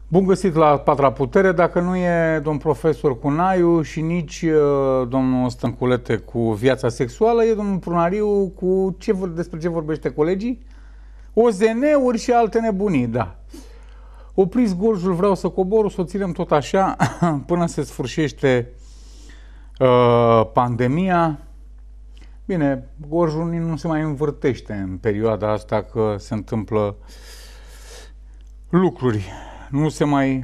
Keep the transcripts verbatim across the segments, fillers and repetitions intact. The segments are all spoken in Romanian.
Bun găsit la Patra Putere, dacă nu e domn profesor Cunaiu și nici uh, domnul Stănculete cu viața sexuală, e domnul Prunariu cu ce, despre ce vorbește colegii? O Z N-uri și alte nebunii, da. Opriți gorjul, vreau să cobor, o să o ținem tot așa până se sfârșește uh, pandemia. Bine, gorjul nu se mai învârtește în perioada asta că se întâmplă lucruri. Nu se mai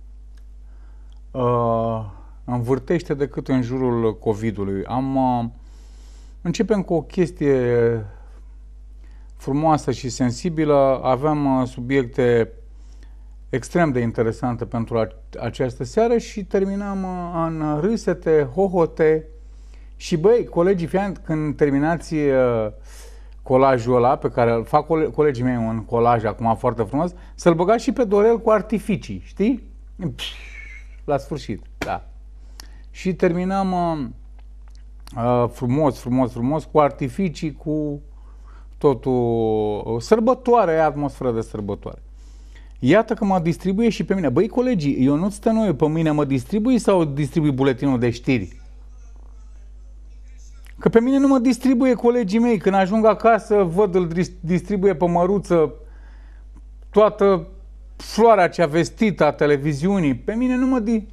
uh, învârtește decât în jurul COVID-ului. Am, uh, începem cu o chestie frumoasă și sensibilă. Aveam uh, subiecte extrem de interesante pentru a, această seară și terminăm uh, în râsete, hohote și băi, colegii fiind, când terminați uh, colajul ăla pe care îl fac cole colegii mei un colaj acum foarte frumos, să-l băgați și pe Dorel cu artificii, știi? La sfârșit, da. Și terminăm uh, uh, frumos, frumos, frumos cu artificii, cu totul, sărbătoare, atmosferă de sărbătoare. Iată că mă distribuie și pe mine. Băi, colegii, eu nu stă noi, pe mine mă distribui sau distribui buletinul de știri? Că pe mine nu mă distribuie colegii mei. Când ajung acasă, văd, îl distribuie pe măruță toată floarea cea vestită a televiziunii. Pe mine nu mă di...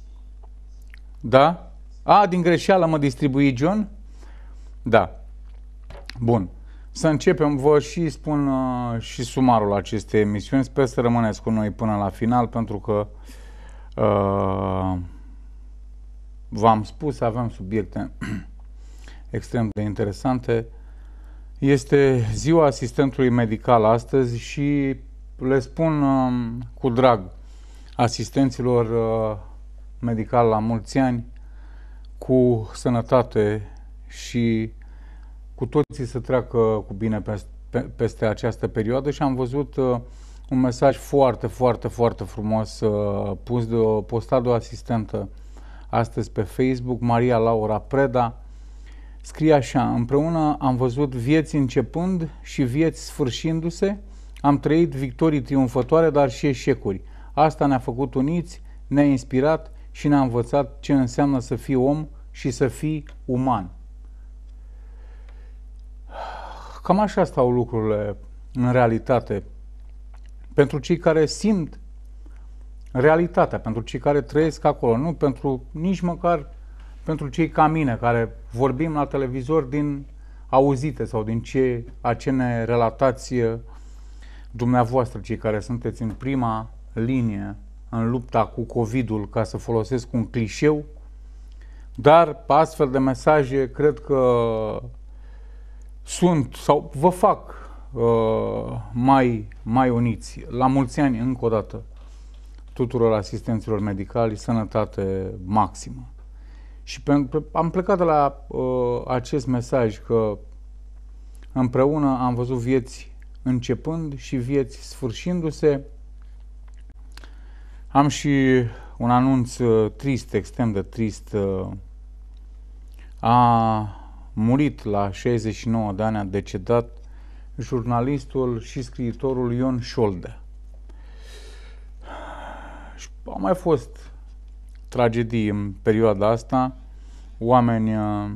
Da? A, din greșeală mă distribui John? Da. Bun. Să începem, vă și spun uh, și sumarul acestei emisiuni. Sper să rămâneți cu noi până la final, pentru că uh, v-am spus, avem subiecte extrem de interesante. Este ziua asistentului medical astăzi și le spun uh, cu drag asistenților uh, medicali la mulți ani, cu sănătate și cu toții să treacă cu bine peste, peste această perioadă. Și am văzut uh, un mesaj foarte, foarte, foarte frumos uh, pus de o, postat de o asistentă astăzi pe Facebook, Maria Laura Preda. Scrie așa: împreună am văzut vieți începând și vieți sfârșindu-se, am trăit victorii triumfătoare, dar și eșecuri. Asta ne-a făcut uniți, ne-a inspirat și ne-a învățat ce înseamnă să fii om și să fii uman. Cam așa stau lucrurile în realitate. Pentru cei care simt realitatea, pentru cei care trăiesc acolo, nu pentru nici măcar pentru cei ca mine, care vorbim la televizor din auzite sau din ce, a ce ne relatați dumneavoastră, cei care sunteți în prima linie în lupta cu COVID-ul, ca să folosesc un clișeu, dar astfel de mesaje cred că sunt sau vă fac uh, mai, mai uniți. La mulți ani, încă o dată, tuturor asistenților medicali, sănătate maximă. Și pentru, am plecat de la uh, acest mesaj că împreună am văzut vieți începând și vieți sfârșindu-se. Am și un anunț uh, trist, extrem de trist. Uh, a murit la șaizeci și nouă de ani, a decedat jurnalistul și scriitorul Ion Șoldea. Și au mai fost tragedii în perioada asta, oameni uh,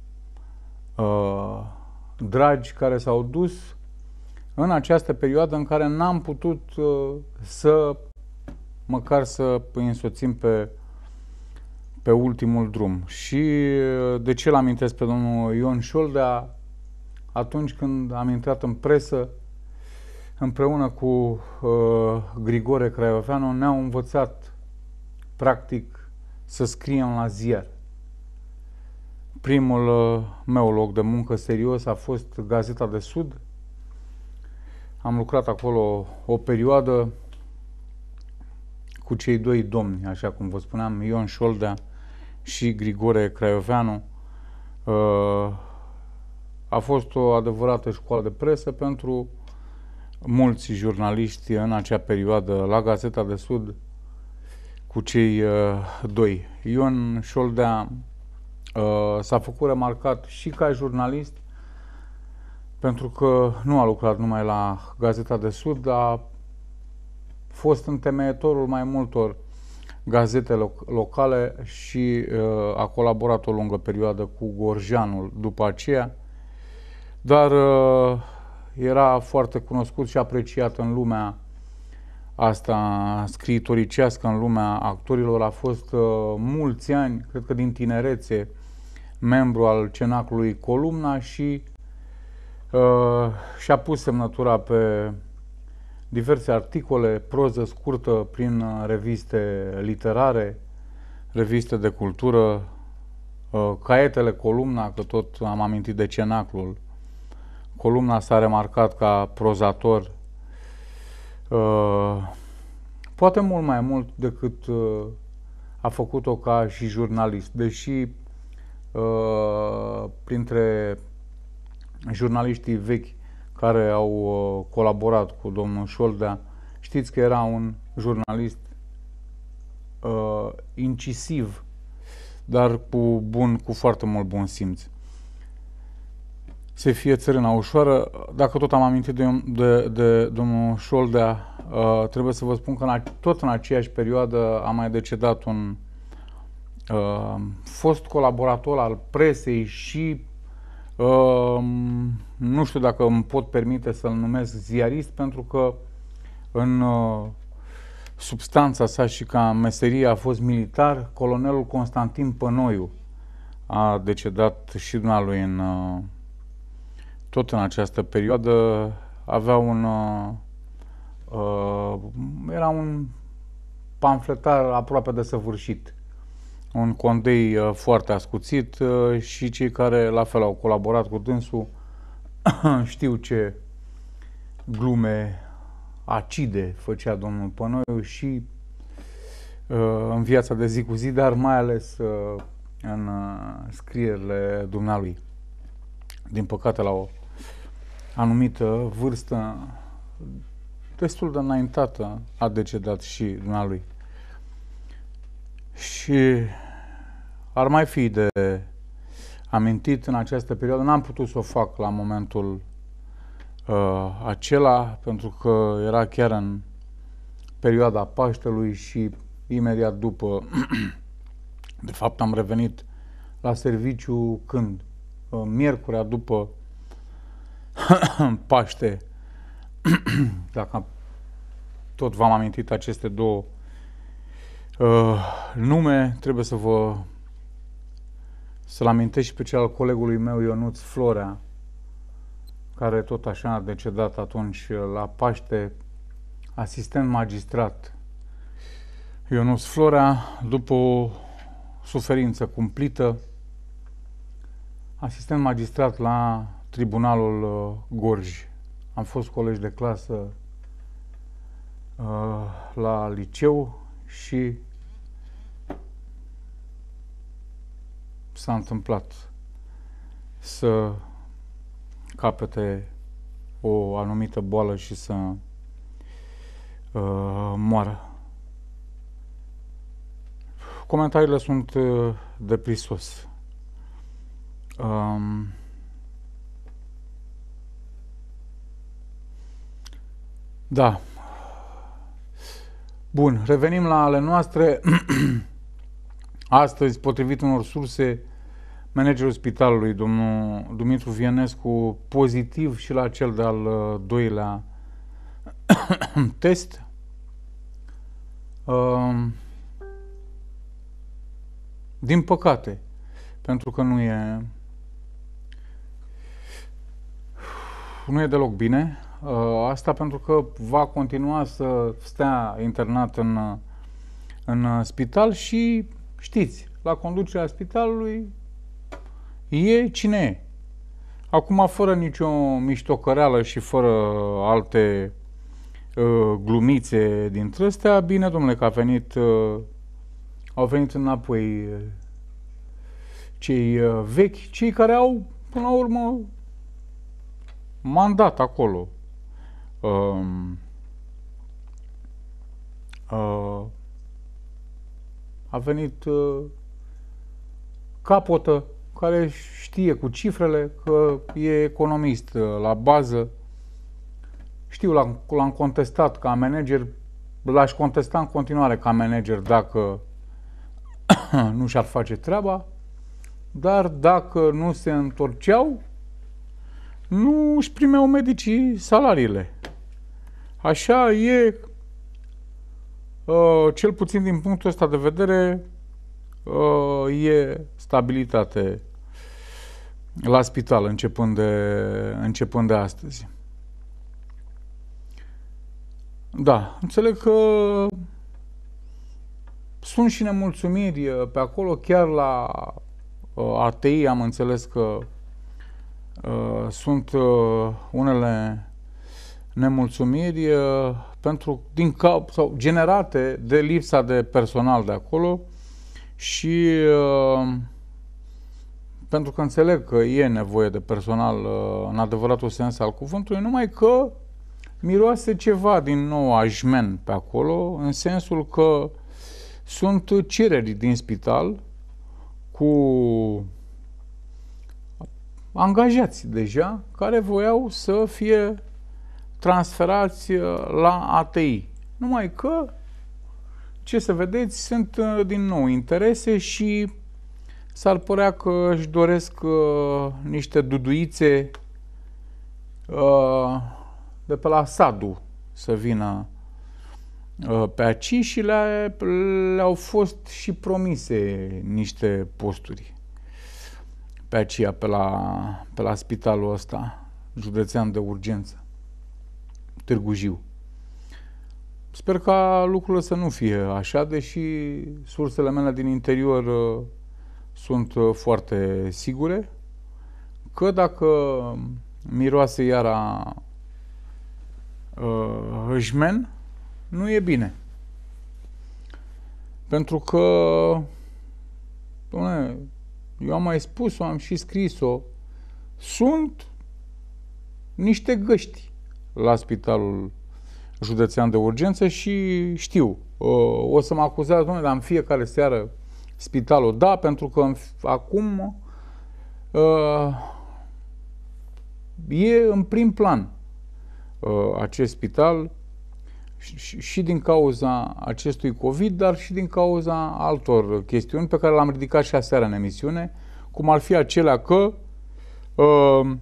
uh, dragi care s-au dus în această perioadă în care n-am putut uh, să măcar să îi însoțim pe, pe ultimul drum. Și uh, de ce l-amintesc pe domnul Ion Șoldea? Atunci când am intrat în presă, împreună cu uh, Grigore Craioveanu, ne-au învățat practic să scriem la ziar. Primul uh, meu loc de muncă serios a fost Gazeta de Sud. Am lucrat acolo o perioadă cu cei doi domni, așa cum vă spuneam, Ion Șoldea și Grigore Craioveanu. Uh, a fost o adevărată școală de presă pentru mulți jurnaliști în acea perioadă la Gazeta de Sud, cu cei uh, doi. Ion Șoldea uh, s-a făcut remarcat și ca jurnalist, pentru că nu a lucrat numai la Gazeta de Sud, a fost întemeietorul mai multor gazete loc locale și uh, a colaborat o lungă perioadă cu Gorjeanul după aceea, dar uh, era foarte cunoscut și apreciat în lumea asta scriitoricească, în lumea actorilor. A fost uh, mulți ani, cred că din tinerețe, membru al Cenaclului Columna și uh, și-a pus semnătura pe diverse articole, proză scurtă prin uh, reviste literare, reviste de cultură, uh, caietele Columna, că tot am amintit de Cenaclul. Columna s-a remarcat ca prozator, uh, poate mult mai mult decât uh, a făcut-o ca și jurnalist, deși uh, printre jurnaliștii vechi care au uh, colaborat cu domnul Șoldea, știți că era un jurnalist uh, incisiv, dar cu, bun, cu foarte mult bun simț. Să fie țărâna ușoară. Dacă tot am amintit de, de, de domnul Șoldea, uh, trebuie să vă spun că în, tot în aceeași perioadă a mai decedat un uh, fost colaborator al presei și uh, nu știu dacă îmi pot permite să-l numesc ziarist, pentru că în uh, substanța sa și ca meserie a fost militar. Colonelul Constantin Pănoiu a decedat și dumnealui în uh, tot în această perioadă. Avea un uh, uh, era un pamfletar aproape de săvârșit, un condei uh, foarte ascuțit, uh, și cei care la fel au colaborat cu dânsul știu ce glume acide făcea domnul Pănoiu și uh, în viața de zi cu zi, dar mai ales uh, în uh, scrierile dumnealui. Din păcate, la o anumită vârstă destul de înaintată a decedat și dumnealui. Și ar mai fi de amintit în această perioadă, n-am putut să o fac la momentul uh, acela, pentru că era chiar în perioada Paștelui și imediat după, de fapt am revenit la serviciu când? Uh, miercurea după Paște, dacă tot v-am amintit aceste două uh, nume, trebuie să vă să-l amintesc și pe cel al colegului meu, Ionuț Florea, care tot așa a decedat atunci la Paște, asistent magistrat. Ionuț Florea, după o suferință cumplită, asistent magistrat la Tribunalul uh, Gorj. Am fost colegi de clasă uh, la liceu și s-a întâmplat să capete o anumită boală și să uh, moară. Comentariile sunt uh, de prisos. Um, da. Bun, revenim la ale noastre. Astăzi, potrivit unor surse, managerul spitalului, domnul Dumitru Vienescu, pozitiv și la cel de-al doilea test. Um, din păcate, pentru că nu e nu e deloc bine. Asta pentru că va continua să stea internat în, în spital și știți, la conducerea spitalului e cine e. Acum, fără nicio miștocăreală și fără alte uh, glumițe dintre astea, bine, domnule, că a venit, uh, au venit înapoi uh, cei uh, vechi, cei care au, până la urmă, mandat acolo. Uh, uh, a venit uh, Capotă, care știe cu cifrele, că e economist uh, la bază. Știu, l-am contestat ca manager l-aș contesta în continuare ca manager dacă nu și-ar face treaba, dar dacă nu se întorceau, nu își primeau medicii salariile. Așa e, uh, cel puțin din punctul ăsta de vedere, uh, e stabilitate la spital începând de, începând de astăzi. Da, înțeleg că sunt și nemulțumiri pe acolo, chiar la uh, A T I am înțeles că uh, sunt uh, unele nemulțumiri uh, pentru, din cap, sau generate de lipsa de personal de acolo și uh, pentru că înțeleg că e nevoie de personal uh, în adevăratul sens al cuvântului, numai că miroase ceva din nou ajmen pe acolo, în sensul că sunt cereri din spital cu angajați deja care voiau să fie transferați la A T I. Numai că, ce să vedeți, sunt din nou interese și s-ar părea că își doresc uh, niște duduițe uh, de pe la Sadu să vină uh, pe aici și le, le-au fost și promise niște posturi pe aceea, pe la, pe la spitalul ăsta județean de urgență, Târgu Jiu. Sper ca lucrurile să nu fie așa, deși sursele mele din interior uh, sunt uh, foarte sigure că dacă miroase iara uh, hâșmen, nu e bine. Pentru că, doamne, eu am mai spus-o, am și scris-o, sunt niște găști la spitalul județean de urgență și știu, uh, o să mă acuzați, doamne, dar în fiecare seară spitalul, da, pentru că în, acum uh, e în prim plan uh, acest spital și, și din cauza acestui COVID, dar și din cauza altor chestiuni pe care le-am ridicat și aseară în emisiune, cum ar fi acelea că uh,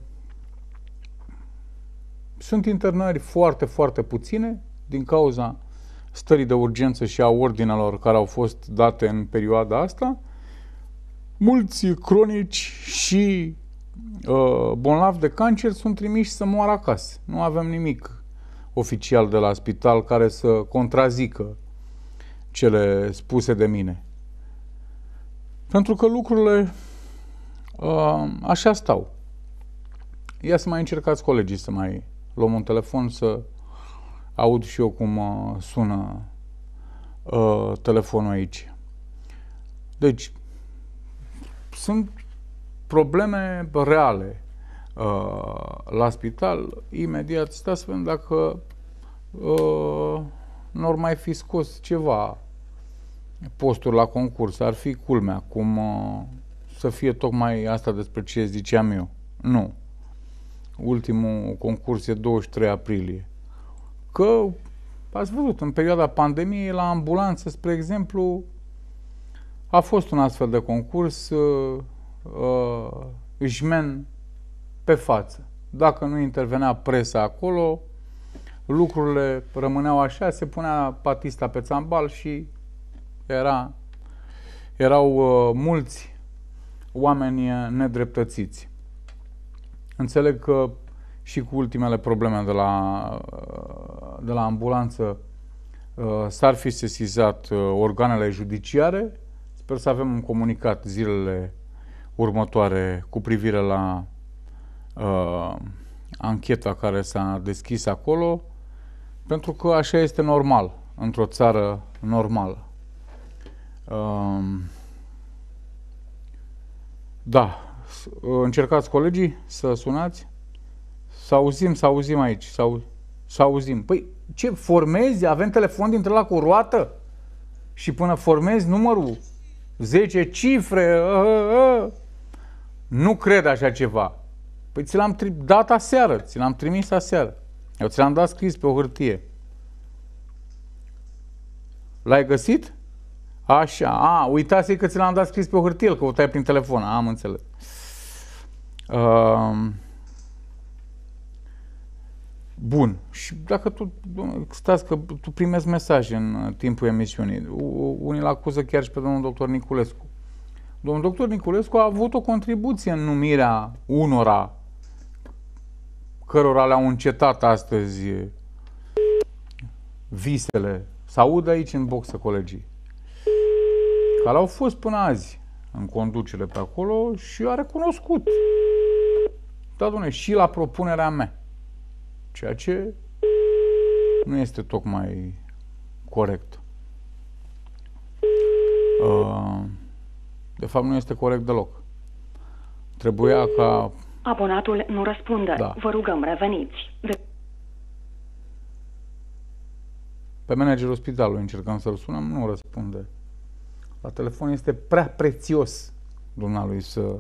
sunt internări foarte, foarte puține din cauza stării de urgență și a ordinelor care au fost date în perioada asta. Mulți cronici și uh, bolnavi de cancer sunt trimiși să moară acasă. Nu avem nimic oficial de la spital care să contrazică cele spuse de mine. Pentru că lucrurile uh, așa stau. Ia să mai încercați colegii să mai luăm un telefon să aud și eu cum uh, sună uh, telefonul aici. Deci, sunt probleme reale uh, la spital. Imediat stați să vedem dacă uh, nu ar mai fi scos ceva posturi la concurs. Ar fi culmea, cum uh, să fie tocmai asta despre ce ziceam eu. Nu. Ultimul concurs e douăzeci și trei aprilie. Că, ați văzut, în perioada pandemiei, la ambulanță, spre exemplu, a fost un astfel de concurs uh, uh, jmen pe față. Dacă nu intervenea presa acolo, lucrurile rămâneau așa, se punea patista pe țambal și era, erau uh, mulți oameni nedreptățiți. Înțeleg că și cu ultimele probleme de la, de la ambulanță s-ar fi sesizat organele judiciare. Sper să avem un comunicat zilele următoare cu privire la uh, ancheta care s-a deschis acolo, pentru că așa este normal, într-o țară normală. Uh, da. Încercați, colegii, să sunați. Să auzim, să auzim aici. Să, să auzim. Păi, ce, formezi? Avem telefon dintre ăla cu roată? Și până formezi numărul zece cifre? Uh, uh, uh. Nu cred așa ceva. Păi ți l-am dat aseară. Ți l-am trimis aseară. Eu ți l-am dat scris pe o hârtie. L-ai găsit? Așa. A, uitați că ți l-am dat scris pe o hârtie, îl căutai prin telefon. Am înțeles. Uh, bun. Și dacă tu, stați că tu primești mesaje în timpul emisiunii, unii l-acuză chiar și pe domnul doctor Niculescu. Domnul doctor Niculescu a avut o contribuție în numirea unora cărora le-au încetat astăzi visele. Să aud aici în boxă colegii. Care au fost până azi în conducere pe acolo și a recunoscut. Da, dom'le, și la propunerea mea. Ceea ce nu este tocmai corect. De fapt, nu este corect deloc. Trebuia ca... Abonatul nu răspunde. Da. Vă rugăm, reveniți. De... Pe managerul spitalului încercăm să-l sunăm, nu răspunde. La telefon este prea prețios dumnealui să,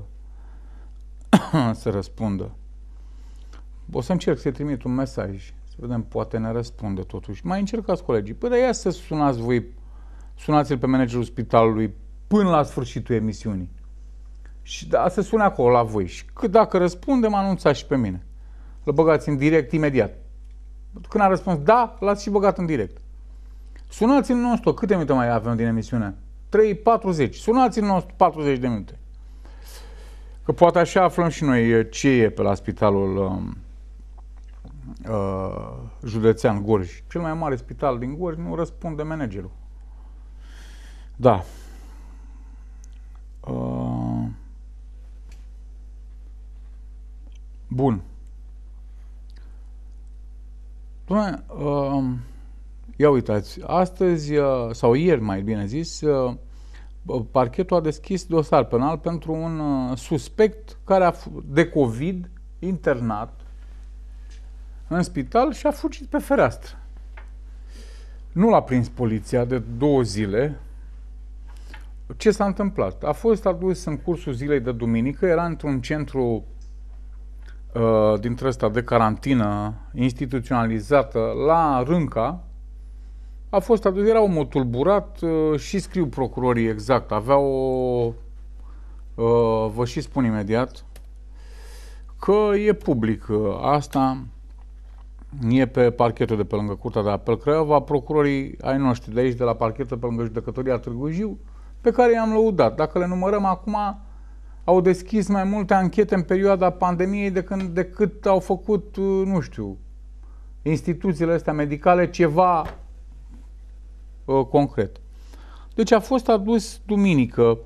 să răspundă. O să încerc să-i trimit un mesaj, să vedem, poate ne răspunde totuși. Mai încercați, colegii. Păi, dar ia să sunați voi, sunați-l pe managerul spitalului până la sfârșitul emisiunii. Și da, să sune acolo la voi. Și cât dacă răspunde, mă anunțați și pe mine. Îl băgați în direct imediat. Când a răspuns da, l-ați și băgat în direct. Sunați-l nostru. Câte minute mai avem din emisiune? trei patruzeci. Sunați-l nostru patruzeci de minute. Că poate așa aflăm și noi ce e pe la spitalul uh, uh, județean Gorj. Cel mai mare spital din Gorj nu răspunde managerul. Da. Uh, bun. Doamne, uh, ia uitați, astăzi, uh, sau ieri mai bine zis, uh, parchetul a deschis dosar penal pentru un uh, suspect care a de COVID internat în spital și a fugit pe fereastră. Nu l-a prins poliția de două zile. Ce s-a întâmplat? A fost adus în cursul zilei de duminică, era într-un centru uh, dintre ăsta de carantină instituționalizată la Rânca. A fost adus, era omul tulburat uh, și scriu procurorii exact. Avea o... Uh, vă și spun imediat că e public uh, asta. E pe parchetul de pe lângă Curtea de Apel Craiova. Procurorii ai noștri de aici, de la parchetul pe lângă Judecătoria Târgu Jiu, pe care i-am lăudat. Dacă le numărăm acum, au deschis mai multe anchete în perioada pandemiei de când, decât au făcut, nu știu, instituțiile astea medicale ceva uh, concret. Deci a fost adus duminică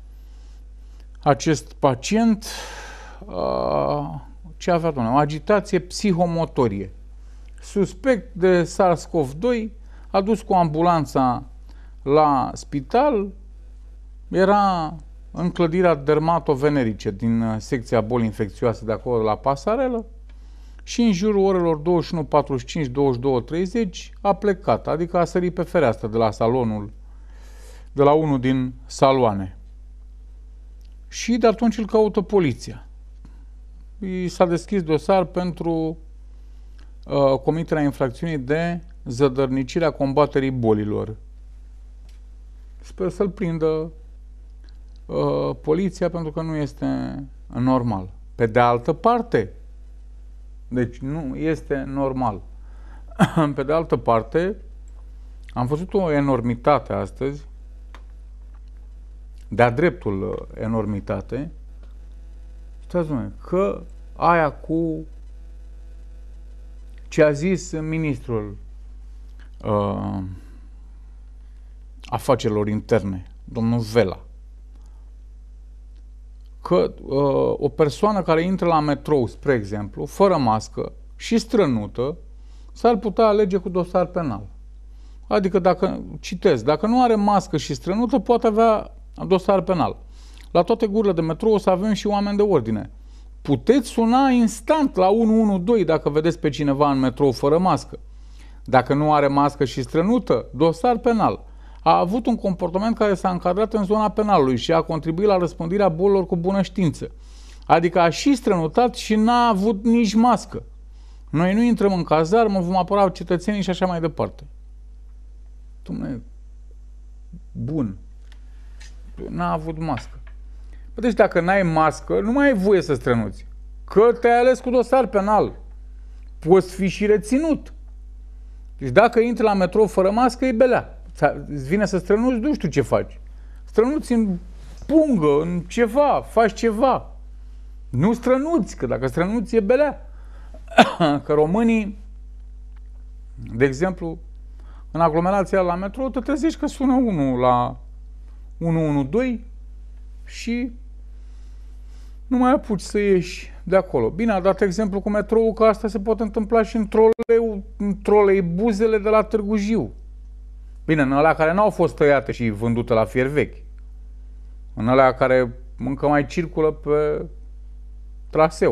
acest pacient, uh, ce avea, doamne, o agitație psihomotorie. Suspect de SARS-CoV doi, adus cu ambulanța la spital, era în clădirea dermatovenerice din secția boli infecțioase de acolo, la Pasarelă, și în jurul orelor douăzeci și unu patruzeci și cinci - douăzeci și două treizeci a plecat, adică a sărit pe fereastră de la salonul, de la unul din saloane. Și de atunci îl caută poliția. I s-a deschis dosar pentru uh, comiterea infracțiunii de zădărnicirea combaterii bolilor. Sper să-l prindă uh, poliția, pentru că nu este normal. Pe de altă parte, deci nu este normal. Pe de altă parte, am văzut o enormitate astăzi, de-a dreptul enormitate, că aia cu ce a zis ministrul uh, afacerilor interne, domnul Vela, că uh, o persoană care intră la metrou, spre exemplu, fără mască și strănută, s-ar putea alege cu dosar penal. Adică, dacă, citesc, dacă nu are mască și strănută, poate avea dosar penal. La toate gurile de metrou o să avem și oameni de ordine. Puteți suna instant la unu unu doi dacă vedeți pe cineva în metrou fără mască. Dacă nu are mască și strănută, dosar penal. A avut un comportament care s-a încadrat în zona penalului și a contribuit la răspândirea bolilor cu bună știință. Adică a și strănutat și n-a avut nici mască. Noi nu intrăm în cazarmă, vom apăra cetățenii și așa mai departe. Dumne, bun. N-a avut mască. Deci dacă n-ai mască, nu mai ai voie să strănuți. Că te-ai ales cu dosar penal. Poți fi și reținut. Deci dacă intri la metrou fără mască, e belea. Îți vine să strănuți, nu știu ce faci. Strănuți în pungă, în ceva, faci ceva. Nu strănuți, că dacă strănuți e belea. Că românii, de exemplu, în aglomerația la metrou, te trezești că sună unul la unu unu doi și nu mai apuci să ieși de acolo. Bine, a dat exemplu cu metrou, că asta se poate întâmpla și în, troleu, în troleibuzele de la Târgu Jiu. Bine, în alea care n-au fost tăiate și vândute la fier vechi. În alea care încă mai circulă pe traseu.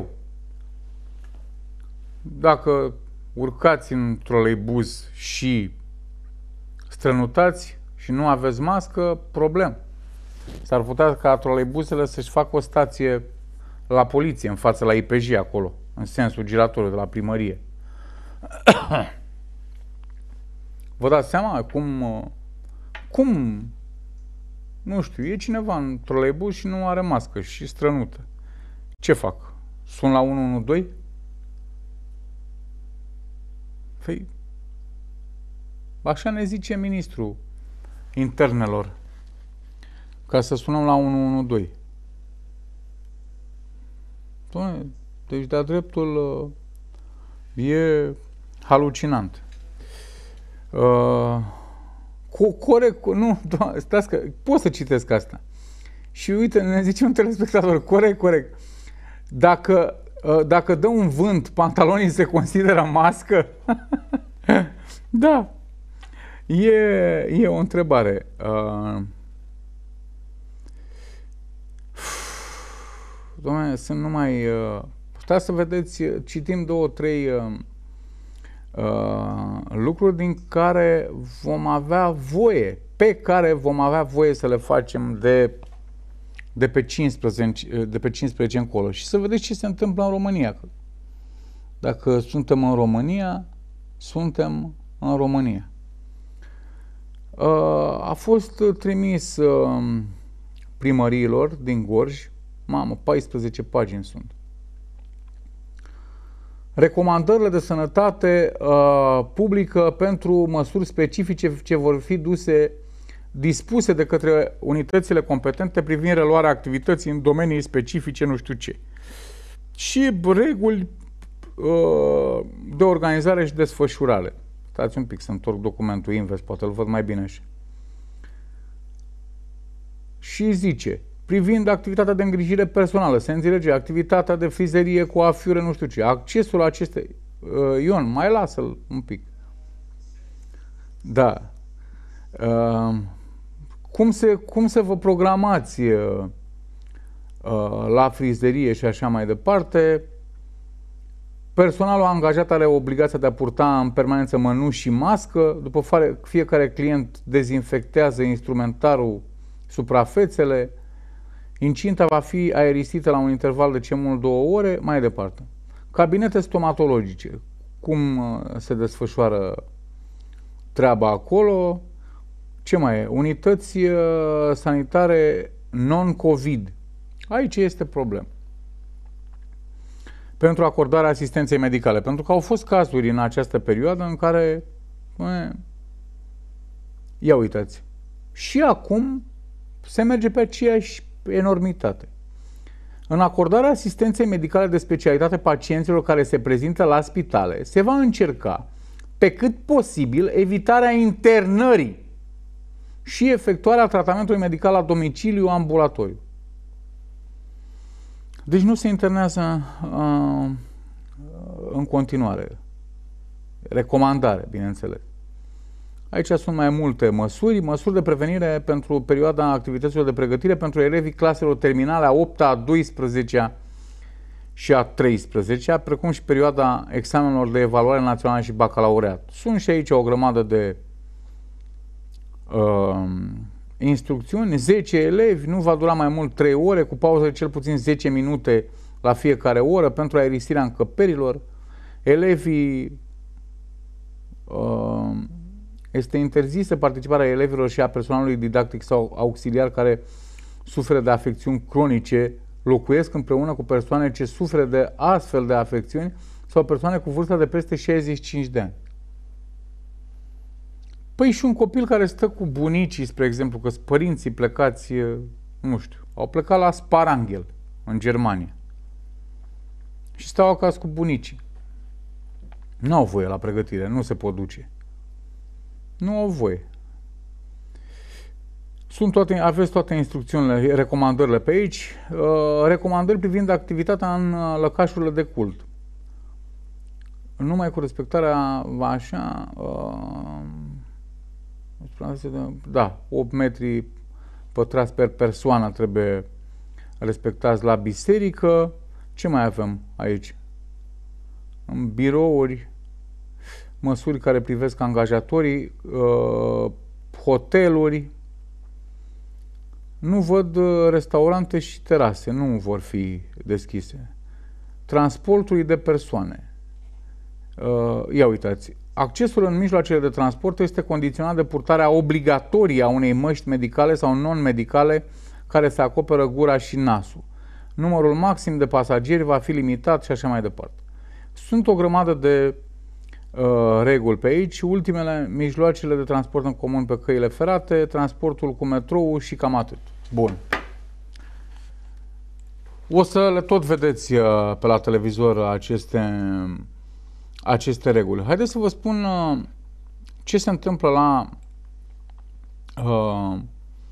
Dacă urcați în troleibuz și strănutați și nu aveți mască, problem. S-ar putea ca troleibuzele să-și facă o stație la poliție, în față la I P J acolo, în sensul giratoriu de la primărie. Vă dați seama cum, cum, nu știu, e cineva în troleibuz și nu are mască și strănută. Ce fac? Sun la unu unu doi? Păi, așa ne zice ministrul internelor, ca să sunăm la unu unu doi. Doamne, deci de-a dreptul e halucinant. Uh, cu, corect, nu, doamne, stați că pot să citesc asta. Și uite, ne zice un telespectator, corect, corect. Dacă, uh, dacă dă un vânt, pantalonii se consideră mască? Da. E, e o întrebare. Uh, Doamne, sunt numai... Uh, puteți să vedeți, citim două, trei uh, uh, lucruri din care vom avea voie, pe care vom avea voie să le facem de, de, pe cincisprezece, de pe cincisprezece încolo. Și să vedeți ce se întâmplă în România. Dacă suntem în România, suntem în România. Uh, a fost trimis uh, primăriilor din Gorj, mamă, paisprezece pagini sunt. Recomandările de sănătate uh, publică pentru măsuri specifice ce vor fi duse, dispuse de către unitățile competente privind reluarea activității în domenii specifice, nu știu ce. Și reguli uh, de organizare și desfășurare. Stați un pic să întorc documentul invers, poate îl văd mai bine așa. Și zice, privind activitatea de îngrijire personală, se înțelege activitatea de frizerie cu afiure, nu știu ce, accesul la aceste... Uh, Ion, mai lasă-l un pic. Da. Uh, cum, se, cum să vă programați uh, uh, la frizerie și așa mai departe? Personalul angajat are obligația de a purta în permanență mănuși și mască, după care fiecare client dezinfectează instrumentarul, suprafețele, incinta va fi aerisită la un interval de cel mult două ore, mai departe. Cabinete stomatologice, cum se desfășoară treaba acolo, ce mai e? Unități sanitare non-COVID. Aici este problemă. Pentru acordarea asistenței medicale. Pentru că au fost cazuri în această perioadă în care, e, ia uitați, și acum se merge pe aceeași enormitate. În acordarea asistenței medicale de specialitate pacienților care se prezintă la spitale, se va încerca, pe cât posibil, evitarea internării și efectuarea tratamentului medical la domiciliu ambulatoriu. Deci nu se internează uh, în continuare. Recomandare, bineînțeles. Aici sunt mai multe măsuri, măsuri de prevenire pentru perioada activităților de pregătire pentru elevii claselor terminale a opta, a douăsprezecea și a treisprezecea, precum și perioada examenelor de evaluare națională și bacalaureat. Sunt și aici o grămadă de uh, instrucțiuni. zece elevi, nu va dura mai mult trei ore, cu pauză de cel puțin zece minute la fiecare oră pentru aerisirea încăperilor. Elevii uh, Este interzisă participarea elevilor și a personalului didactic sau auxiliar care suferă de afecțiuni cronice, locuiesc împreună cu persoane ce suferă de astfel de afecțiuni sau persoane cu vârsta de peste șaizeci și cinci de ani. Păi și un copil care stă cu bunicii, spre exemplu, că părinții plecați, nu știu, au plecat la Sparanghel, în Germania, și stau acasă cu bunicii. Nu au voie la pregătire, nu se pot duce. Nu au voie. Sunt toate, aveți toate instrucțiunile, recomandările pe aici. Uh, recomandări privind activitatea în lăcașurile de cult. Numai cu respectarea, așa, uh, da, opt metri pătrați per persoană trebuie respectați la biserică. Ce mai avem aici? În birouri, măsuri care privesc angajatorii, uh, hoteluri. Nu văd restaurante și terase, nu vor fi deschise. Transportul de persoane. Uh, ia uitați, accesul în mijloacele de transport este condiționat de purtarea obligatorie a unei măști medicale sau non-medicale care să acoperă gura și nasul. Numărul maxim de pasageri va fi limitat și așa mai departe. Sunt o grămadă de uh, reguli pe aici. Ultimele, mijloacele de transport în comun pe căile ferate, transportul cu metrou și cam atât. Bun. O să le tot vedeți uh, pe la televizor aceste, aceste reguli. Haideți să vă spun uh, ce se întâmplă la uh,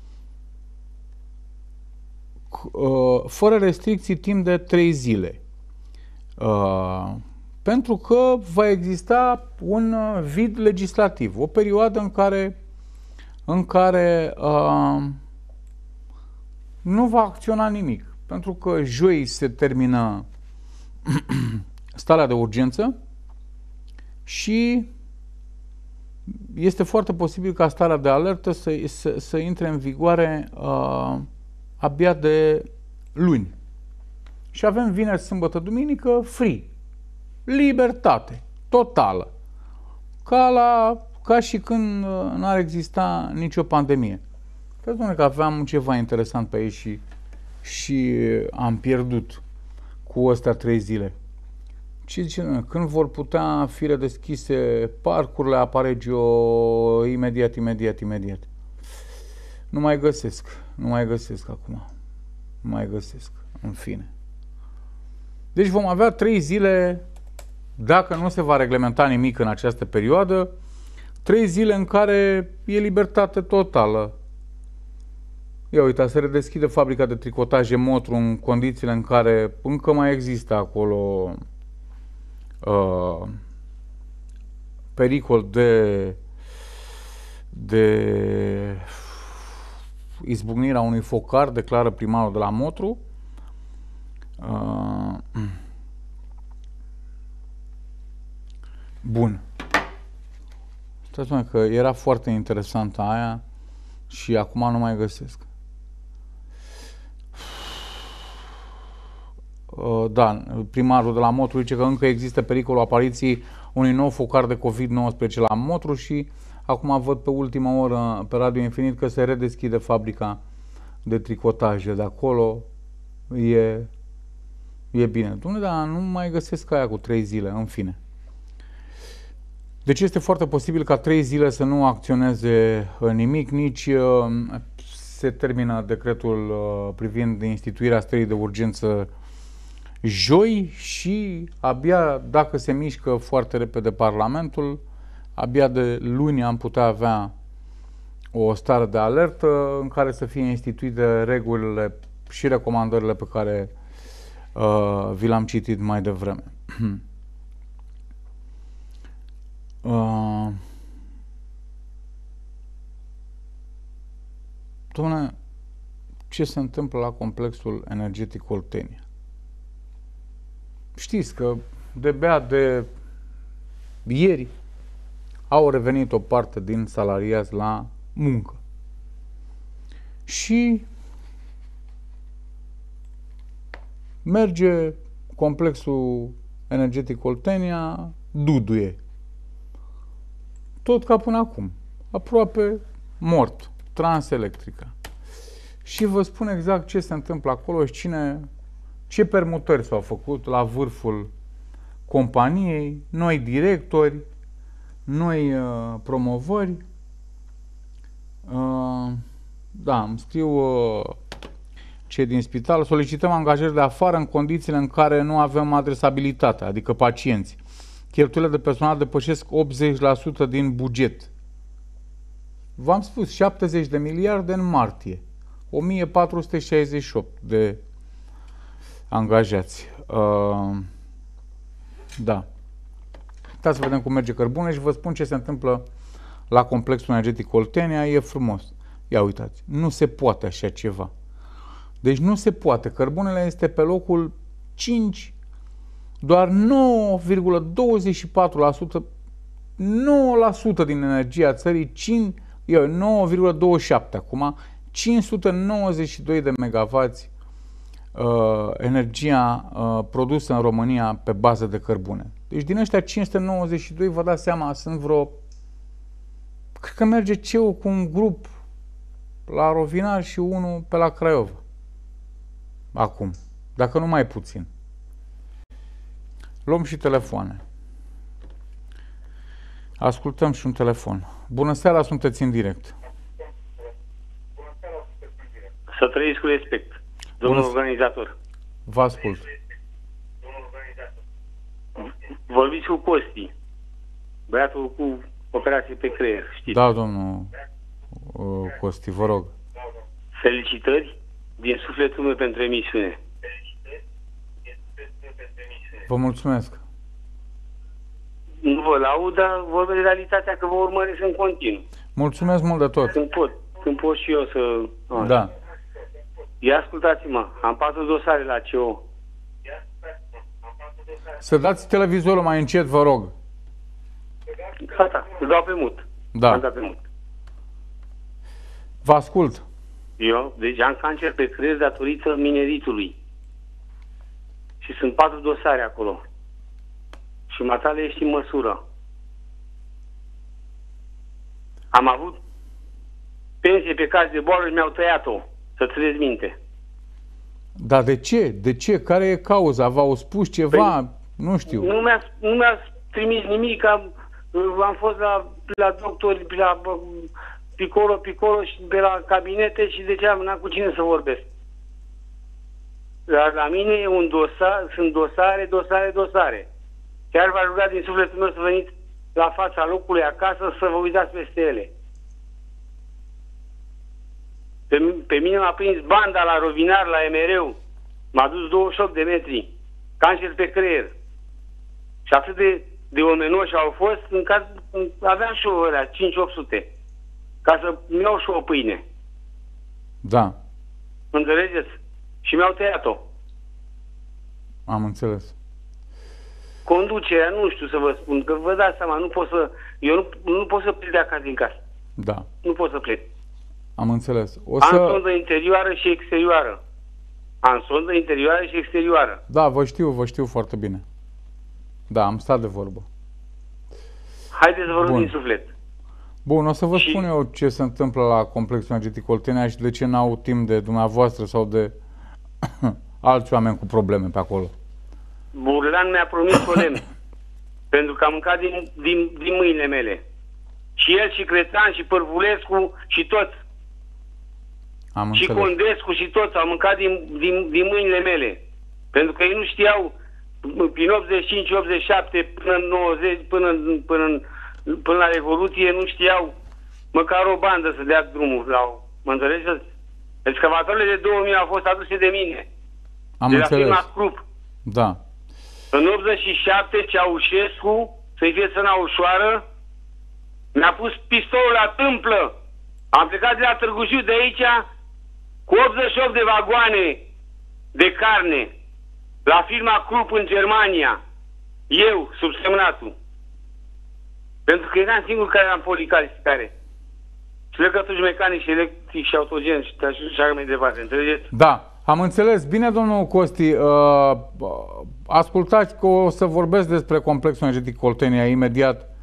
uh, fără restricții timp de trei zile. Uh, pentru că va exista un uh, vid legislativ, o perioadă în care, în care uh, nu va acționa nimic. Pentru că joi se termină starea de urgență și este foarte posibil ca starea de alertă să, să, să intre în vigoare uh, abia de luni. Și avem vineri, sâmbătă, duminică, free. Libertate. Totală. Ca, la, ca și când n-ar exista nicio pandemie. Cred că aveam ceva interesant pe aici și, și am pierdut cu astea trei zile. Ce zice, când vor putea fi redeschise parcurile, apare Geo imediat, imediat, imediat. Nu mai găsesc. Nu mai găsesc acum. Nu mai găsesc. În fine. Deci vom avea trei zile, dacă nu se va reglementa nimic în această perioadă, trei zile în care e libertate totală. Ia uita, se redeschide fabrica de tricotaje Motru în condițiile în care încă mai există acolo uh, pericol de, de izbucnirea unui focar, declară primarul de la Motru. Uh, bun. Stați-mă că era foarte interesantă aia și acum nu mai găsesc. Uh, da, primarul de la Motru zice că încă există pericolul apariției unui nou focar de covid nouăsprezece la Motru și acum văd pe ultima oră pe Radio Infinit că se redeschide fabrica de tricotaje de acolo. E, e bine. Dumne, dar nu mai găsesc aia cu trei zile, în fine. Deci este foarte posibil ca trei zile să nu acționeze nimic, nici uh, se termină decretul uh, privind instituirea stării de urgență joi și abia dacă se mișcă foarte repede Parlamentul, abia de luni am putea avea o stare de alertă în care să fie instituite regulile și recomandările pe care uh, vi le-am citit mai devreme. Uh, Doamne, ce se întâmplă la complexul energetic Oltenia? Știți că de-abia de ieri au revenit o parte din salariați la muncă. Și merge complexul energetic Oltenia, duduie. Tot ca până acum. aproape mort, Transelectrica. Și vă spun exact ce se întâmplă acolo și cine, ce permutări s-au făcut la vârful companiei, noi directori, noi uh, promovări. Uh, da, îmi scriu uh, cei din spital, solicităm angajări de afară în condițiile în care nu avem adresabilitate, adică pacienți. Cheltuielile de personal depășesc optzeci la sută din buget. V-am spus, șaptezeci de miliarde în martie, o mie patru sute șaizeci și opt de angajați. Uh, da. Uitați să vedem cum merge cărbune și vă spun ce se întâmplă la complexul energetic Oltenia. E frumos. Ia uitați, nu se poate așa ceva. Deci nu se poate. Cărbunele este pe locul cinci, doar nouă virgulă douăzeci și patru la sută, nouă la sută din energia țării, nouă virgulă douăzeci și șapte la sută acum, cinci sute nouăzeci și doi de megavați uh, energia uh, produsă în România pe bază de cărbune. Deci din ăștia cinci sute nouăzeci și doi, vă dați seama, sunt vreo... Cred că merge C E U cu un grup la Rovinaj și unul pe la Craiova. Acum, dacă nu mai puțin. Luăm și telefoane. Ascultăm și un telefon. Bună seara, sunteți în direct. Să trăiți cu respect, domnul Bună... organizator. Vă ascult. Vorbiți cu Costi, băiatul cu operație pe creier, știți? Da, domnul uh, Costi, vă rog. Felicitări din sufletul meu pentru emisiune. Vă mulțumesc. Nu vă laud, dar vorbesc de realitatea că vă urmăresc în continuu. Mulțumesc mult de tot. Când pot, când pot și eu să... Da. Ia ascultați-mă, am patru dosare la C E O. Să dați televizorul mai încet, vă rog. Gata, îl dau pe mut. Da. Am dat pe mut. Vă ascult. Eu, deci am cancer pe creier datorită mineritului. Și sunt patru dosare acolo. Și matale ești în măsură. Am avut pensie pe caz de boală și mi-au tăiat-o. Să țineți minte. Dar de ce? De ce? Care e cauza? V-au spus ceva? Păi, nu știu. Nu mi-a, nu mi-a trimis nimic. Am, am fost la, la doctori, la picolo, picolo și pe la cabinete și de ce am n-am cu cine să vorbesc. Dar la mine e un dosar, sunt dosare, dosare, dosare. Chiar v-aș ruga din sufletul meu să veniți la fața locului acasă să vă uitați peste ele. Pe, pe mine m-a prins banda la Rovinar, la M R U. M-a dus douăzeci și opt de metri. Cancer pe creier. Și atât de, de omenoși au fost, în caz, aveam și eu ălea, cinci opt sute. Ca să-mi iau și o pâine. Da. Înțelegeți? Și mi-au tăiat-o. Am înțeles. Conducerea, nu știu să vă spun, că vă dați seama, nu pot să, eu nu, nu pot să plec de acasă din casă. Da. Nu pot să plec. Am înțeles. O Am să... sondă interioară și exterioară. Am sondă interioară și exterioară. Da, vă știu, vă știu foarte bine. Da, am stat de vorbă. Haideți să vorbim Bun. din suflet. Bun, o să vă Și- spun eu ce se întâmplă la complexul energetic Oltenia și de ce n-au timp de dumneavoastră sau de alți oameni cu probleme pe acolo. Burlan mi-a promis probleme. Pentru că am mâncat din, din, din mâinile mele. Și el, și Crețan, și Părvulescu, și toți. Am Și înțeles. Condescu, și toți au mâncat din, din, din mâinile mele. Pentru că ei nu știau, prin optzeci și cinci optzeci și șapte până în nouăzeci, până, în- până, în- până la Revoluție, nu știau măcar o bandă să dea drumul. La, mă înțelegeți? Excavatoarele de două mii au fost aduse de mine. Am de la înțeles. firma Krupp. Da. În optzeci și șapte, Ceaușescu, să-i fie săna ușoară, mi-a pus pistolul la tâmplă. Am plecat de la Târgu Jiu de aici cu optzeci și opt de vagoane de carne la firma Krupp în Germania. Eu, subsemnatul. Pentru că eram singur care am policalificare. Și legături mecanici și electric și autogen și așa mai departe. Înțelegeți? Da, am înțeles. Bine, domnul Costi, uh, ascultați că o să vorbesc despre complexul energetic Oltenia imediat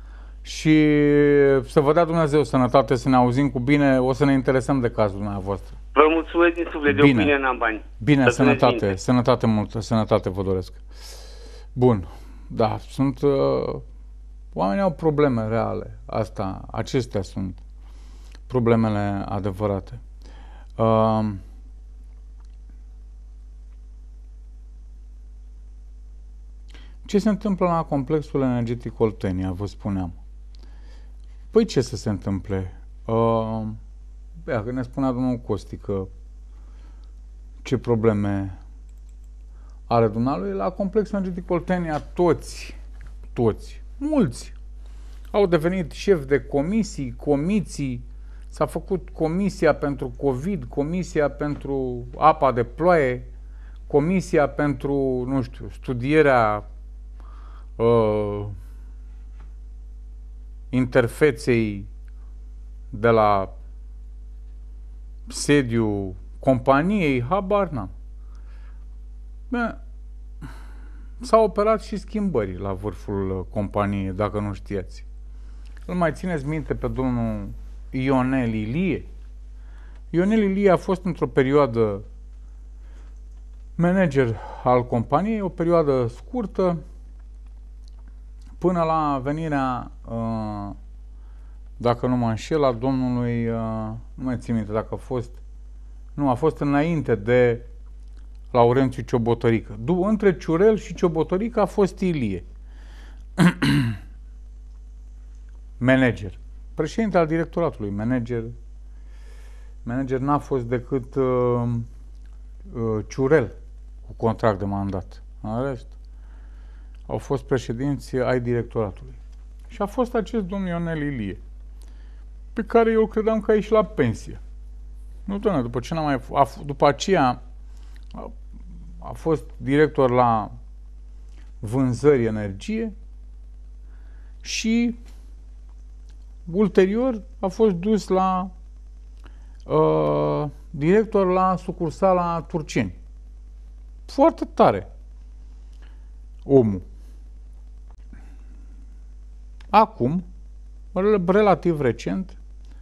și să vă dea Dumnezeu sănătate, să ne auzim cu bine, o să ne interesăm de cazul dumneavoastră. Vă mulțumesc din suflet, de Bine. opinie n-am bani. Bine, Să sănătate, țineți minte. sănătate multă, sănătate vă doresc. Bun, da, sunt, uh, oamenii au probleme reale, asta, acestea sunt problemele adevărate. Uh, ce se întâmplă la complexul energetic Oltenia, vă spuneam? Păi ce să se întâmple? Uh, Bea, că ne spunea domnul Costi că ce probleme are dumnealui, la complexul energetic Oltenia toți, toți, mulți au devenit șef de comisii, comisii, s-a făcut comisia pentru COVID, comisia pentru apa de ploaie, comisia pentru, nu știu, studierea uh, interfeței de la sediu companiei, habar n-am. S-au operat și schimbări la vârful companiei, dacă nu știați. Îl mai țineți minte pe domnul Ionel Ilie? Ionel Ilie a fost într-o perioadă manager al companiei, o perioadă scurtă, până la venirea, dacă nu mă înșel, a domnului, nu mai țin minte dacă a fost, nu, a fost înainte de Laurențiu Ciobotărică. Între Ciurel și Ciobotărică a fost Ilie. Manager. Președinte al directoratului. Manager. Manager n-a fost decât uh, uh, Ciurel cu contract de mandat. În rest, au fost președinți ai directoratului. Și a fost acest domn Ionel Ilie, pe care eu credeam că a ieșit la pensie. Nu, doamne, după ce n-a mai... A, după aceea a, a fost director la vânzări energie și ulterior a fost dus la uh, director la sucursala Turceni. Foarte tare omul. Acum, relativ recent,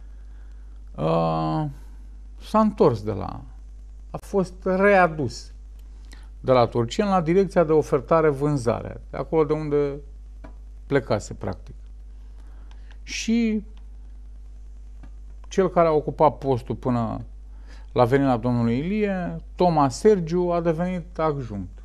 uh, s-a întors de la... a fost readus de la Turceni la direcția de ofertare-vânzare, de acolo de unde plecase, practic. Și cel care a ocupat postul până la venirea domnului Ilie, Toma Sergiu, a devenit adjunct.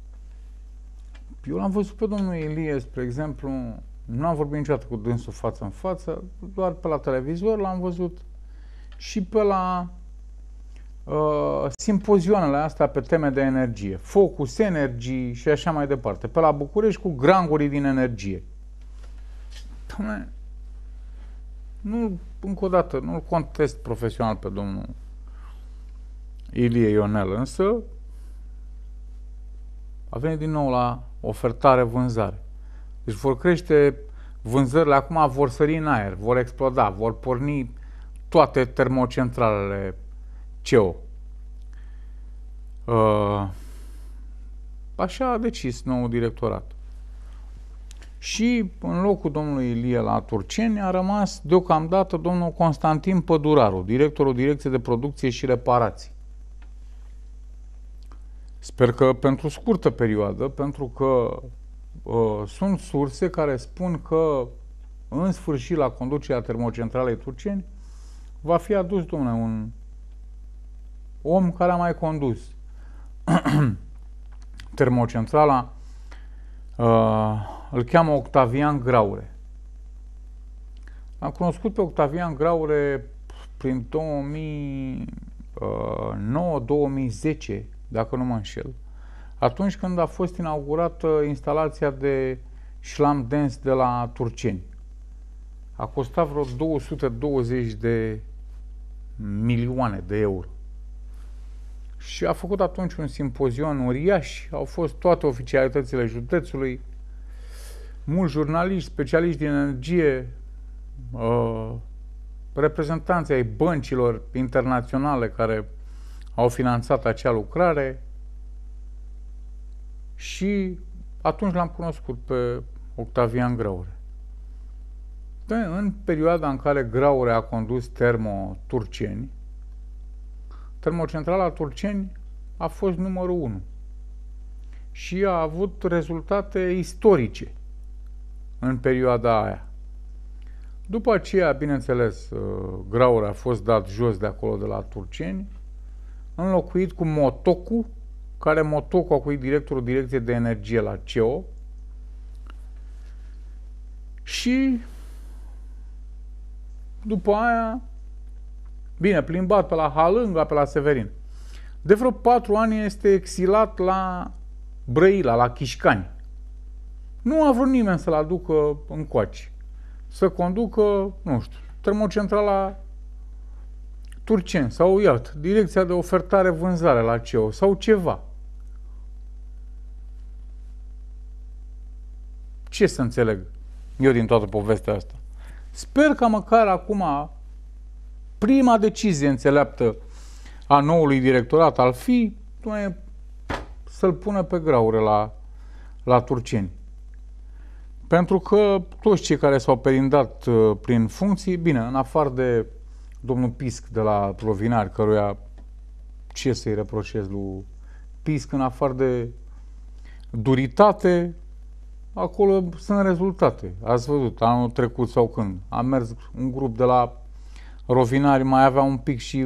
Eu l-am văzut pe domnul Ilie, spre exemplu, nu am vorbit niciodată cu dânsul față în față, doar pe la televizor l-am văzut și pe la uh, simpozioanele astea pe teme de energie, Focus Energy și așa mai departe, pe la București cu grangurii din energie. Doamne, nu, încă o dată, nu-l contest profesional pe domnul Ilie Ionel, însă a venit din nou la ofertare-vânzare. Deci vor crește vânzările, acum vor sări în aer, vor exploda, vor porni toate termocentralele C E O. Uh, așa a decis nou directorat. Și în locul domnului Ilie la Turceni a rămas deocamdată domnul Constantin Păduraru, directorul Direcției de Producție și Reparații. Sper că pentru scurtă perioadă, pentru că uh, sunt surse care spun că în sfârșit la conducerea termocentralei Turceni va fi adus, domnule, un om care a mai condus termocentrala, uh, îl cheamă Octavian Graure. Am cunoscut pe Octavian Graure prin două mii nouă două mii zece, dacă nu mă înșel, atunci când a fost inaugurată instalația de șlam dens de la Turceni. A costat vreo două sute douăzeci de milioane de euro. Și a făcut atunci un simpozion uriaș, au fost toate oficialitățile județului, mulți jurnaliști, specialiști din energie, uh, reprezentanții ai băncilor internaționale care au finanțat acea lucrare și atunci l-am cunoscut pe Octavian Graure. În perioada în care Graure a condus Termo-Turceni, Termocentrala Turceni a fost numărul unu și a avut rezultate istorice în perioada aia. După aceea, bineînțeles, Graure a fost dat jos de acolo de la Turceni, înlocuit cu Motocu, care Motocu a fost directorul Direcției de Energie la C E O și după aia, bine, plimbat pe la Halânga, pe la Severin. De vreo patru ani este exilat la Brăila, la Chișcani. Nu a vrut nimeni să-l aducă încoace. Să conducă, nu știu, Termocentrala Turceni sau, iată, Direcția de Ofertare-Vânzare la C E O sau ceva. Ce să înțeleg eu din toată povestea asta? Sper că măcar acum prima decizie înțeleaptă a noului directorat al F I să-l pună pe Graure la, la Turceni. Pentru că toți cei care s-au perindat uh, prin funcții, bine, în afară de domnul Pisc de la Rovinari, căruia ce să-i reproșez lui Pisc, în afară de duritate, acolo sunt rezultate. Ați văzut, anul trecut sau când a mers un grup de la Rovinari, mai avea un pic și,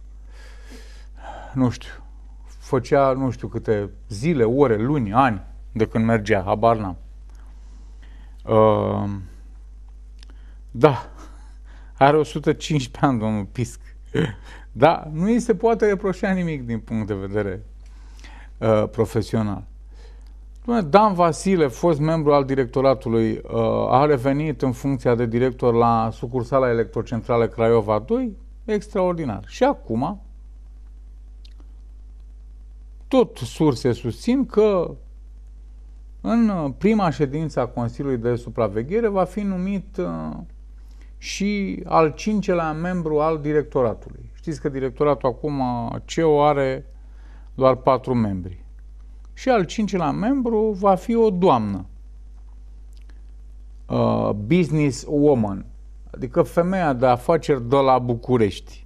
nu știu, făcea nu știu câte zile, ore, luni, ani de când mergea, habar n-am. Uh, da, are o sută cincisprezece ani domnul Pisc. Da, nu îi se poate reproșa nimic din punct de vedere uh, profesional. Dan Vasile, fost membru al directoratului, a revenit în funcția de director la sucursala Electrocentrale Craiova doi, extraordinar. Și acum, tot surse susțin că în prima ședință a Consiliului de Supraveghere va fi numit și al cincelea membru al directoratului. Știți că directoratul acum, C E O, are doar patru membri. Și al cincilea membru va fi o doamnă, uh, business woman, adică femeia de afaceri de la București.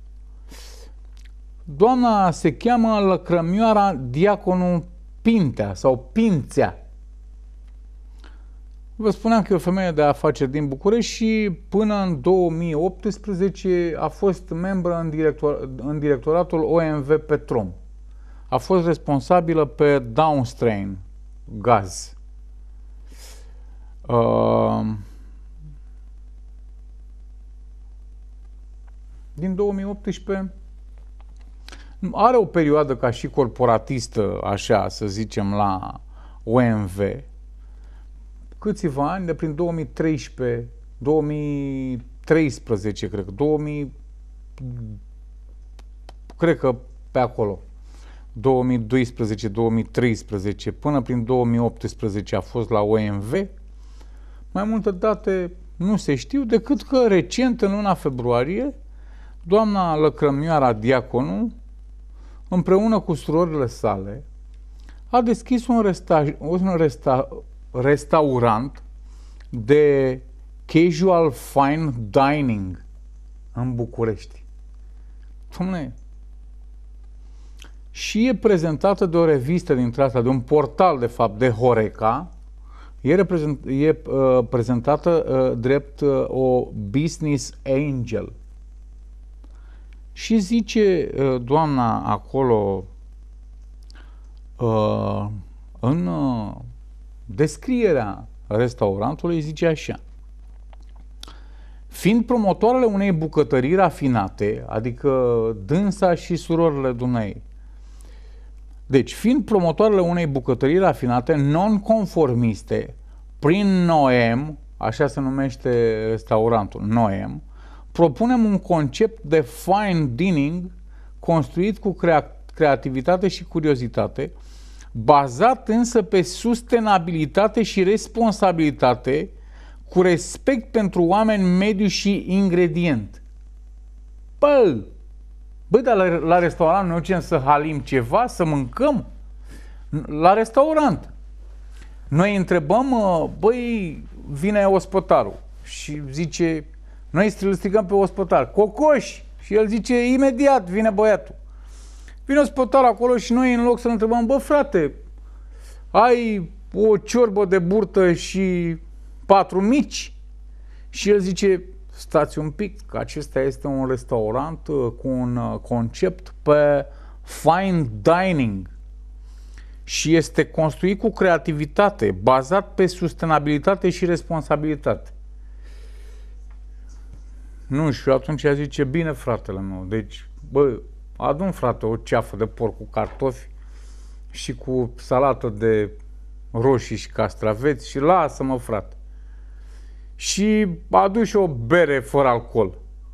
Doamna se cheamă Lăcrămioara Diaconu Pintea sau Pințea. Vă spuneam că e o femeie de afaceri din București și până în două mii optsprezece a fost membră în, director, în directoratul O M V Petrom. A fost responsabilă pe downstream gaz. Uh, din două mii optsprezece are o perioadă ca și corporatistă, așa să zicem, la O M V. Câțiva ani, de prin două mii treisprezece, două mii treisprezece, cred că, două mii, cred că pe acolo. două mii doisprezece două mii treisprezece până prin două mii optsprezece a fost la O M V. Mai multe date nu se știu, decât că recent, în luna februarie, doamna Lăcrămioara Diaconu, împreună cu surorile sale, a deschis un, resta un resta restaurant de casual fine dining în București. Dom'le, și e prezentată de o revistă dintre asta, de un portal, de fapt, de Horeca. E, reprezent, e uh, prezentată uh, drept uh, o business angel. Și zice uh, doamna acolo, uh, în uh, descrierea restaurantului, zice așa: fiind promotoarele unei bucătării rafinate, adică dânsa și surorile dumneei, deci, fiind promotoarele unei bucătării rafinate, non-conformiste, prin Noem, așa se numește restaurantul, Noem, propunem un concept de fine dining construit cu crea creativitate și curiozitate, bazat însă pe sustenabilitate și responsabilitate, cu respect pentru oameni, mediu și ingredient. Bă! Băi, dar la, la restaurant noi ducem să halim ceva, să mâncăm? La restaurant. Noi întrebăm, băi, vine ospătarul și zice, noi îl strigăm pe ospătar, Cocoș! Și el zice, imediat vine băiatul. Vine ospătar acolo și noi în loc să-l întrebăm, bă frate, ai o ciorbă de burtă și patru mici? Și el zice, stați un pic, că acesta este un restaurant cu un concept pe fine dining și este construit cu creativitate, bazat pe sustenabilitate și responsabilitate. Nu știu, atunci zice, bine fratele meu, deci, bă, adu-mi frate o ceafă de porc cu cartofi și cu salată de roșii și castraveți și lasă-mă frate. Și adu și o bere fără alcool.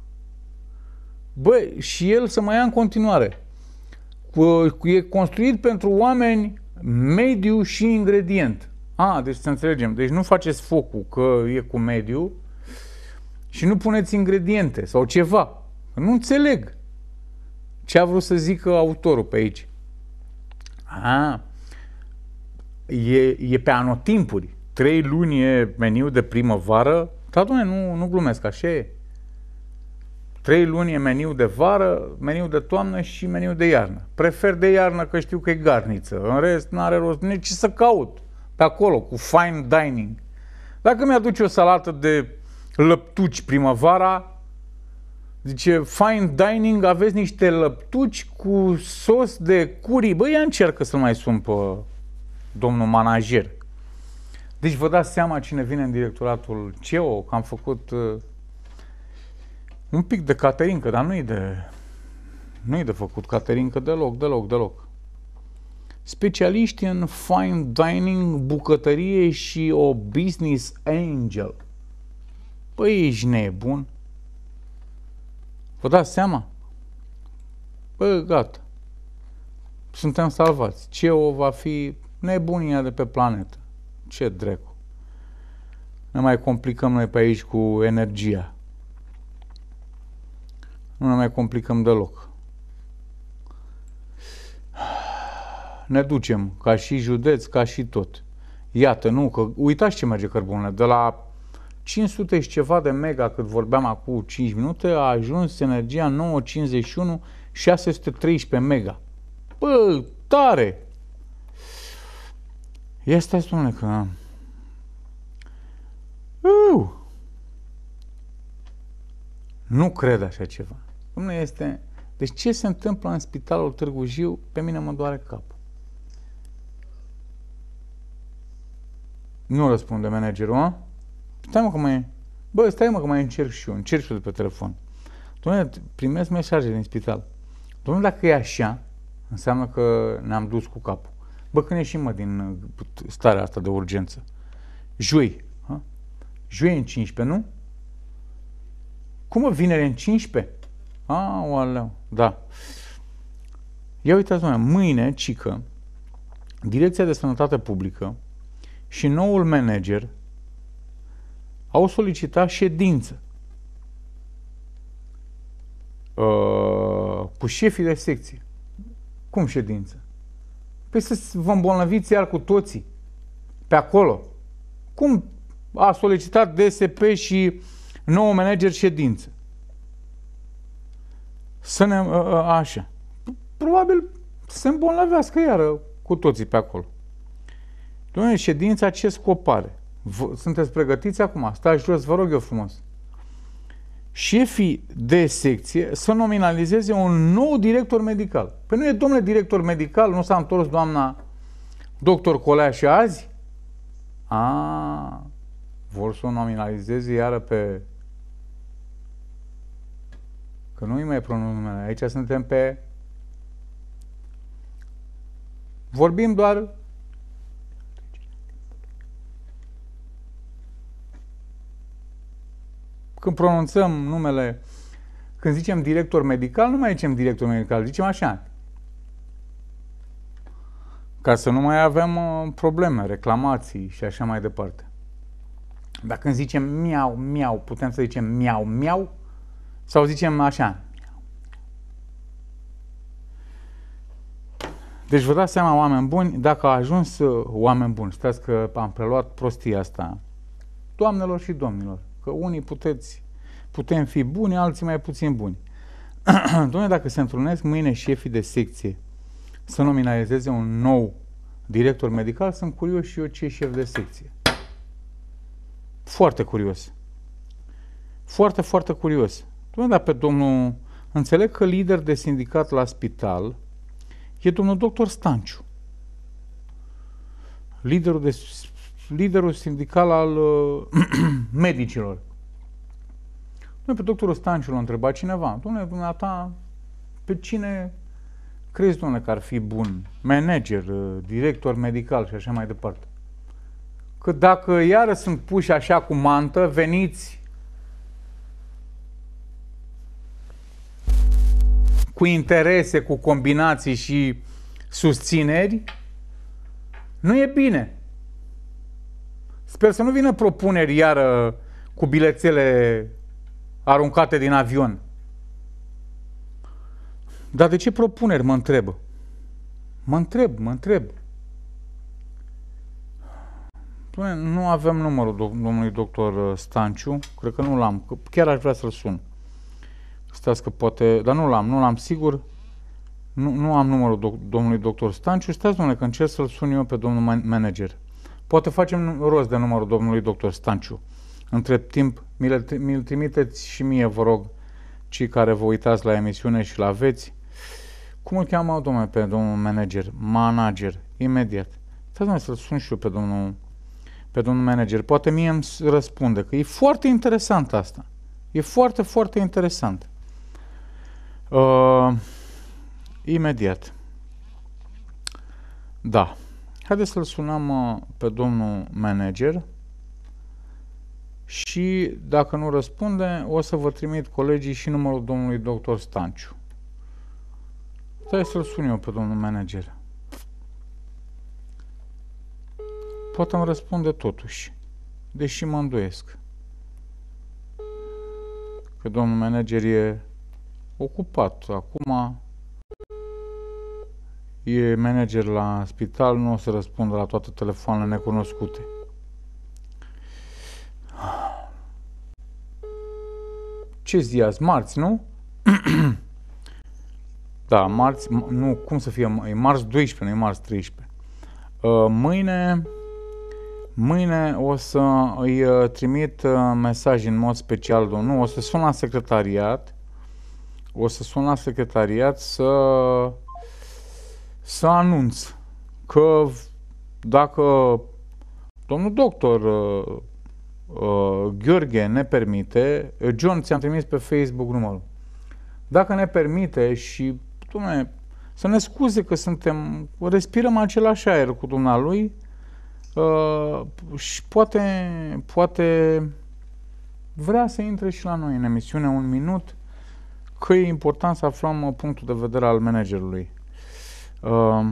Bă, și el să mai ia în continuare. E construit pentru oameni mediu și ingredient. A, deci să înțelegem. Deci nu faceți focul că e cu mediu și nu puneți ingrediente sau ceva. Nu înțeleg ce a vrut să zică autorul pe aici. A, e, e pe anotimpuri. Trei luni e meniu de primăvară. Da, doamne, nu, nu glumesc, așa e. Trei luni e meniu de vară, meniu de toamnă și meniu de iarnă. Prefer de iarnă că știu că e garniță. În rest, n-are rost nici să caut pe acolo, cu fine dining. Dacă mi-aduce o salată de lăptuci primăvara, zice, fine dining, aveți niște lăptuci cu sos de curry. Băi, ia încercă să mai sun pe domnul manager. Deci vă dați seama cine vine în directoratul C E O, că am făcut uh, un pic de caterincă, dar nu-i de, nu-i de făcut caterincă deloc, deloc, deloc. Specialiști în fine dining, bucătărie și o business angel. Păi, ești nebun? Vă dați seama? Bă, gata. Suntem salvați. C E O va fi nebunia de pe planetă. Ce dracu. Ne mai complicăm noi pe aici cu energia. Nu ne mai complicăm deloc. Ne ducem ca și județ, ca și tot. Iată, nu, că uitați ce merge cărbunele. De la cinci sute și ceva de mega, cât vorbeam acum cinci minute, a ajuns energia nouă virgulă cincizeci și unu, șase sute treisprezece mega. Bă, tare! Ia stai, spune că... Uh! Nu cred așa ceva. Dom'le, este... Deci ce se întâmplă în spitalul Târgu Jiu, pe mine mă doare capul. Nu răspunde managerul, a? Stai mă că mai... Bă, stai mă că mai încerc și eu, încerc și eu de pe telefon. Dom'le, primesc mesaje din spital. Dom'le, dacă e așa, înseamnă că ne-am dus cu capul. Bă, când ieșim, mă, din starea asta de urgență? Joi. Ha? Joi în cincisprezece, nu? Cum, mă, vineri în cincisprezece? Aoleu, da. Ia uitați, doamne, mâine, cică, Direcția de Sănătate Publică și noul manager au solicitat ședință uh, cu șefii de secție. Cum ședință? Păi să vă îmbolnăviți iar cu toții pe acolo. Cum a solicitat D S P și nou manager ședință? Să ne... așa. Probabil să se îmbolnăvească iară cu toții pe acolo. Doamne, ședința ce scop are? Sunteți pregătiți acum? Stați jos, vă rog eu frumos. Șefii de secție să nominalizeze un nou director medical. Păi nu e, domnule, director medical? Nu s-a întors doamna doctor Coleașă azi? A, vor să o nominalizeze iară pe... Că nu-i mai pronunț numele. Aici suntem pe... Vorbim doar... Când pronunțăm numele, când zicem director medical, nu mai zicem director medical, zicem așa. Ca să nu mai avem uh, probleme, reclamații și așa mai departe. Dar când zicem miau, miau, putem să zicem miau, miau, sau zicem așa. Deci vă dați seama, oameni buni, dacă a ajuns uh, oameni buni, stați că am preluat prostia asta, doamnelor și domnilor, Că unii puteți, putem fi buni, alții mai puțin buni. Dom'le, dacă se întrunesc mâine șefii de secție să nominalizeze un nou director medical, sunt curios și eu ce șef de secție. Foarte curios. Foarte, foarte curios. Dom'le, dar pe domnul... Înțeleg că lider de sindicat la spital e domnul doctor Stanciu. Liderul, de, liderul sindical al uh, medicilor. Dom'le, pe doctorul Stanciu l-a întrebat cineva. Dom'le, dumneata, pe cine crezi, dom'le, că ar fi bun? Manager, director medical și așa mai departe. Că dacă iară sunt puși așa cu mantă, veniți cu interese, cu combinații și susțineri, nu e bine. Sper să nu vină propuneri iară cu bilețele aruncate din avion. Dar de ce propuneri, mă întreb? Mă întreb, mă întreb. Nu avem numărul domnului doctor Stanciu, cred că nu l-am, chiar aș vrea să-l sun. Stați că poate, dar nu l-am, nu l-am sigur, nu, nu am numărul do, domnului doctor Stanciu, stați, domnule, că încerc să-l sun eu pe domnul manager. Poate facem rost de numărul domnului doctor Stanciu. Între timp, mi-l, mi-l trimiteți și mie, vă rog, cei care vă uitați la emisiune și la aveți. Cum îl cheamă, domnule, pe domnul manager? Manager, imediat. Stați, domnule, să-l sun și eu pe domnul, pe domnul manager. Poate mie îmi răspunde, că e foarte interesant asta. E foarte, foarte interesant. Uh, imediat. Da. Haideți să-l sunăm uh, pe domnul manager și dacă nu răspunde, o să vă trimit colegii și numărul domnului doctor Stanciu. Stai să-l sun eu pe domnul manager. Poate îmi răspunde totuși, deși mă îndoiesc că domnul manager e ocupat. Acum e manager la spital, nu o să răspundă la toate telefoanele necunoscute. Ce zi azi? Marți, nu? Da, marți, nu, cum să fie? E marți doisprezece, nu e marți treisprezece. Uh, mâine, mâine o să îi trimit mesaj în mod special, domnul, o să sun la secretariat, o să sun la secretariat să, să anunț că dacă domnul doctor uh, uh, Gheorghe ne permite, John, ți-am trimis pe Facebook numărul, dacă ne permite și, dom'le, să ne scuze că suntem, respirăm același aer cu dumnealui uh, și poate, poate vrea să intre și la noi în emisiune un minut, că e important să aflăm punctul de vedere al managerului. Uh,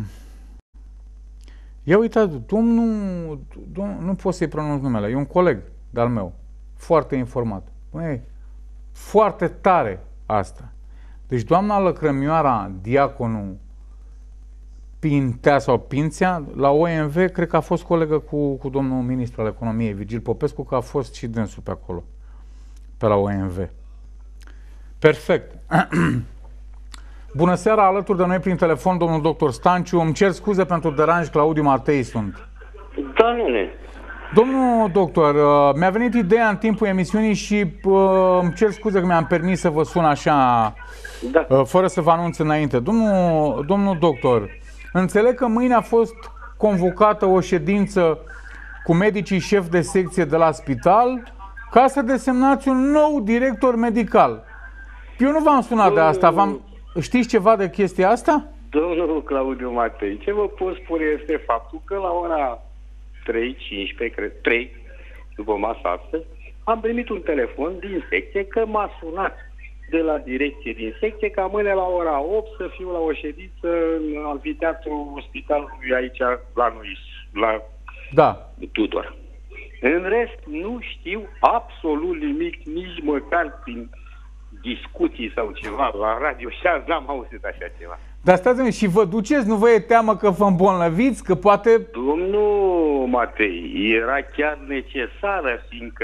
ia uitați, domnul, domnul, nu pot să-i pronunț numele, e un coleg de-al meu, foarte informat. Băi, foarte tare asta. Deci doamna Lăcrămioara Diaconu Pintea sau Pințea, la O M V, cred că a fost colegă cu, cu domnul ministru al economiei, Vigil Popescu, că a fost și dânsul pe acolo, pe la O M V. Perfect. Bună seara, alături de noi prin telefon, domnul doctor Stanciu. Îmi cer scuze pentru deranj, Claudiu Matei sunt. Da, nene. Domnul doctor, mi-a venit ideea în timpul emisiunii și uh, îmi cer scuze că mi-am permis să vă sun așa, da. uh, fără să vă anunț înainte. Domnul, domnul doctor, înțeleg că mâine a fost convocată o ședință cu medicii șef de secție de la spital ca să desemnați un nou director medical. Eu nu v-am sunat de asta. V-am... Știți ceva de chestia asta? Domnul Claudiu Matei, ce vă pot spune este faptul că la ora trei cincisprezece, cred, trei, după masa astăzi, am primit un telefon din secție că m-a sunat de la direcție din secție ca mâine la ora opt să fiu la o ședință în amfiteatrul spitalului aici la noi, la da. Tudor. În rest, nu știu absolut nimic, nici măcar prin discuții sau ceva la radio și azi n-am auzit așa ceva. Dar stați, și vă duceți, nu vă e teamă că vă îmbolnăviți, că poate... Domnul Matei, era chiar necesară, fiindcă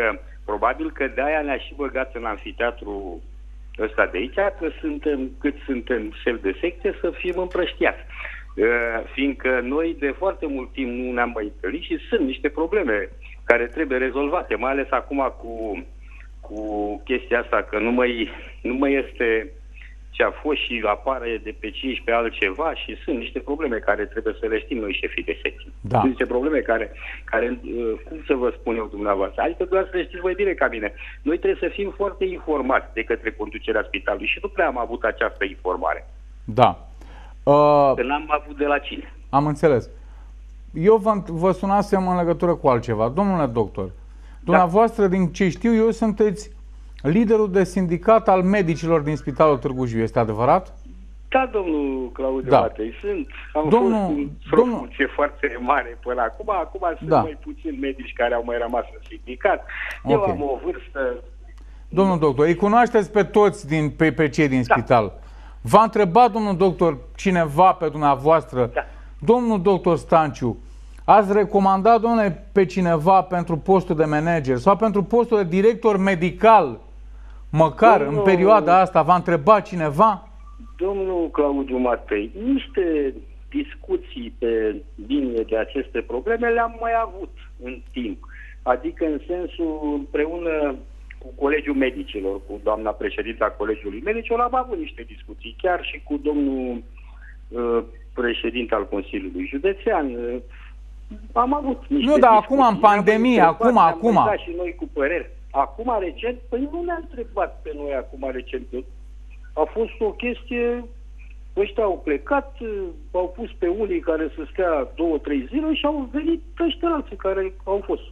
probabil că de-aia ne-a și băgat în anfiteatru ăsta de aici, că suntem, cât suntem șef de secție, să fim împrăștiați. Uh, fiindcă noi de foarte mult timp nu ne-am mai întâlnit și sunt niște probleme care trebuie rezolvate, mai ales acum cu, cu chestia asta, că nu mai, nu mai este ce a fost și apare de pe cincisprezece altceva și sunt niște probleme care trebuie să le știm noi, șefii de secție. Da. Sunt niște probleme care, care, cum să vă spun eu dumneavoastră, adică doar să le știți voi bine ca mine. Noi trebuie să fim foarte informați de către conducerea spitalului și nu prea am avut această informare. Da. Uh, că n-am avut de la cine. Am înțeles. Eu vă, vă sunasem în legătură cu altceva. Domnule doctor, dumneavoastră, da. din ce știu eu, sunteți liderul de sindicat al medicilor din Spitalul Târgu Jiu. Este adevărat? Da, domnul Claudiu da. Matei, sunt. Am domnul, fost în profuncție foarte mare până acum. Acum sunt da. mai puțini medici care au mai rămas în sindicat. Okay. Eu am o vârstă... Domnul doctor, îi cunoașteți pe toți din, pe, pe cei din da. spital. V-a întrebat, domnul doctor, cineva pe dumneavoastră, da. domnul doctor Stanciu, ați recomandat, domnule, pe cineva pentru postul de manager sau pentru postul de director medical, măcar domnul, în perioada asta, v-a întrebat cineva? Domnul Claudiu Matei, niște discuții pe linie de aceste probleme le-am mai avut în timp. Adică în sensul împreună cu Colegiul Medicilor, cu doamna președinta Colegiului Medicilor, am avut niște discuții, chiar și cu domnul uh, președinte al Consiliului Județean. Uh, am avut niște Nu, dar discuții. acum, în pandemie, acum, acum. Am și noi cu păreri. Acum, recent, păi nu ne-a întrebat pe noi acum, recent. A fost o chestie, ăștia au plecat, au pus pe unii care să stea două, trei zile și au venit ăștia alții care au fost.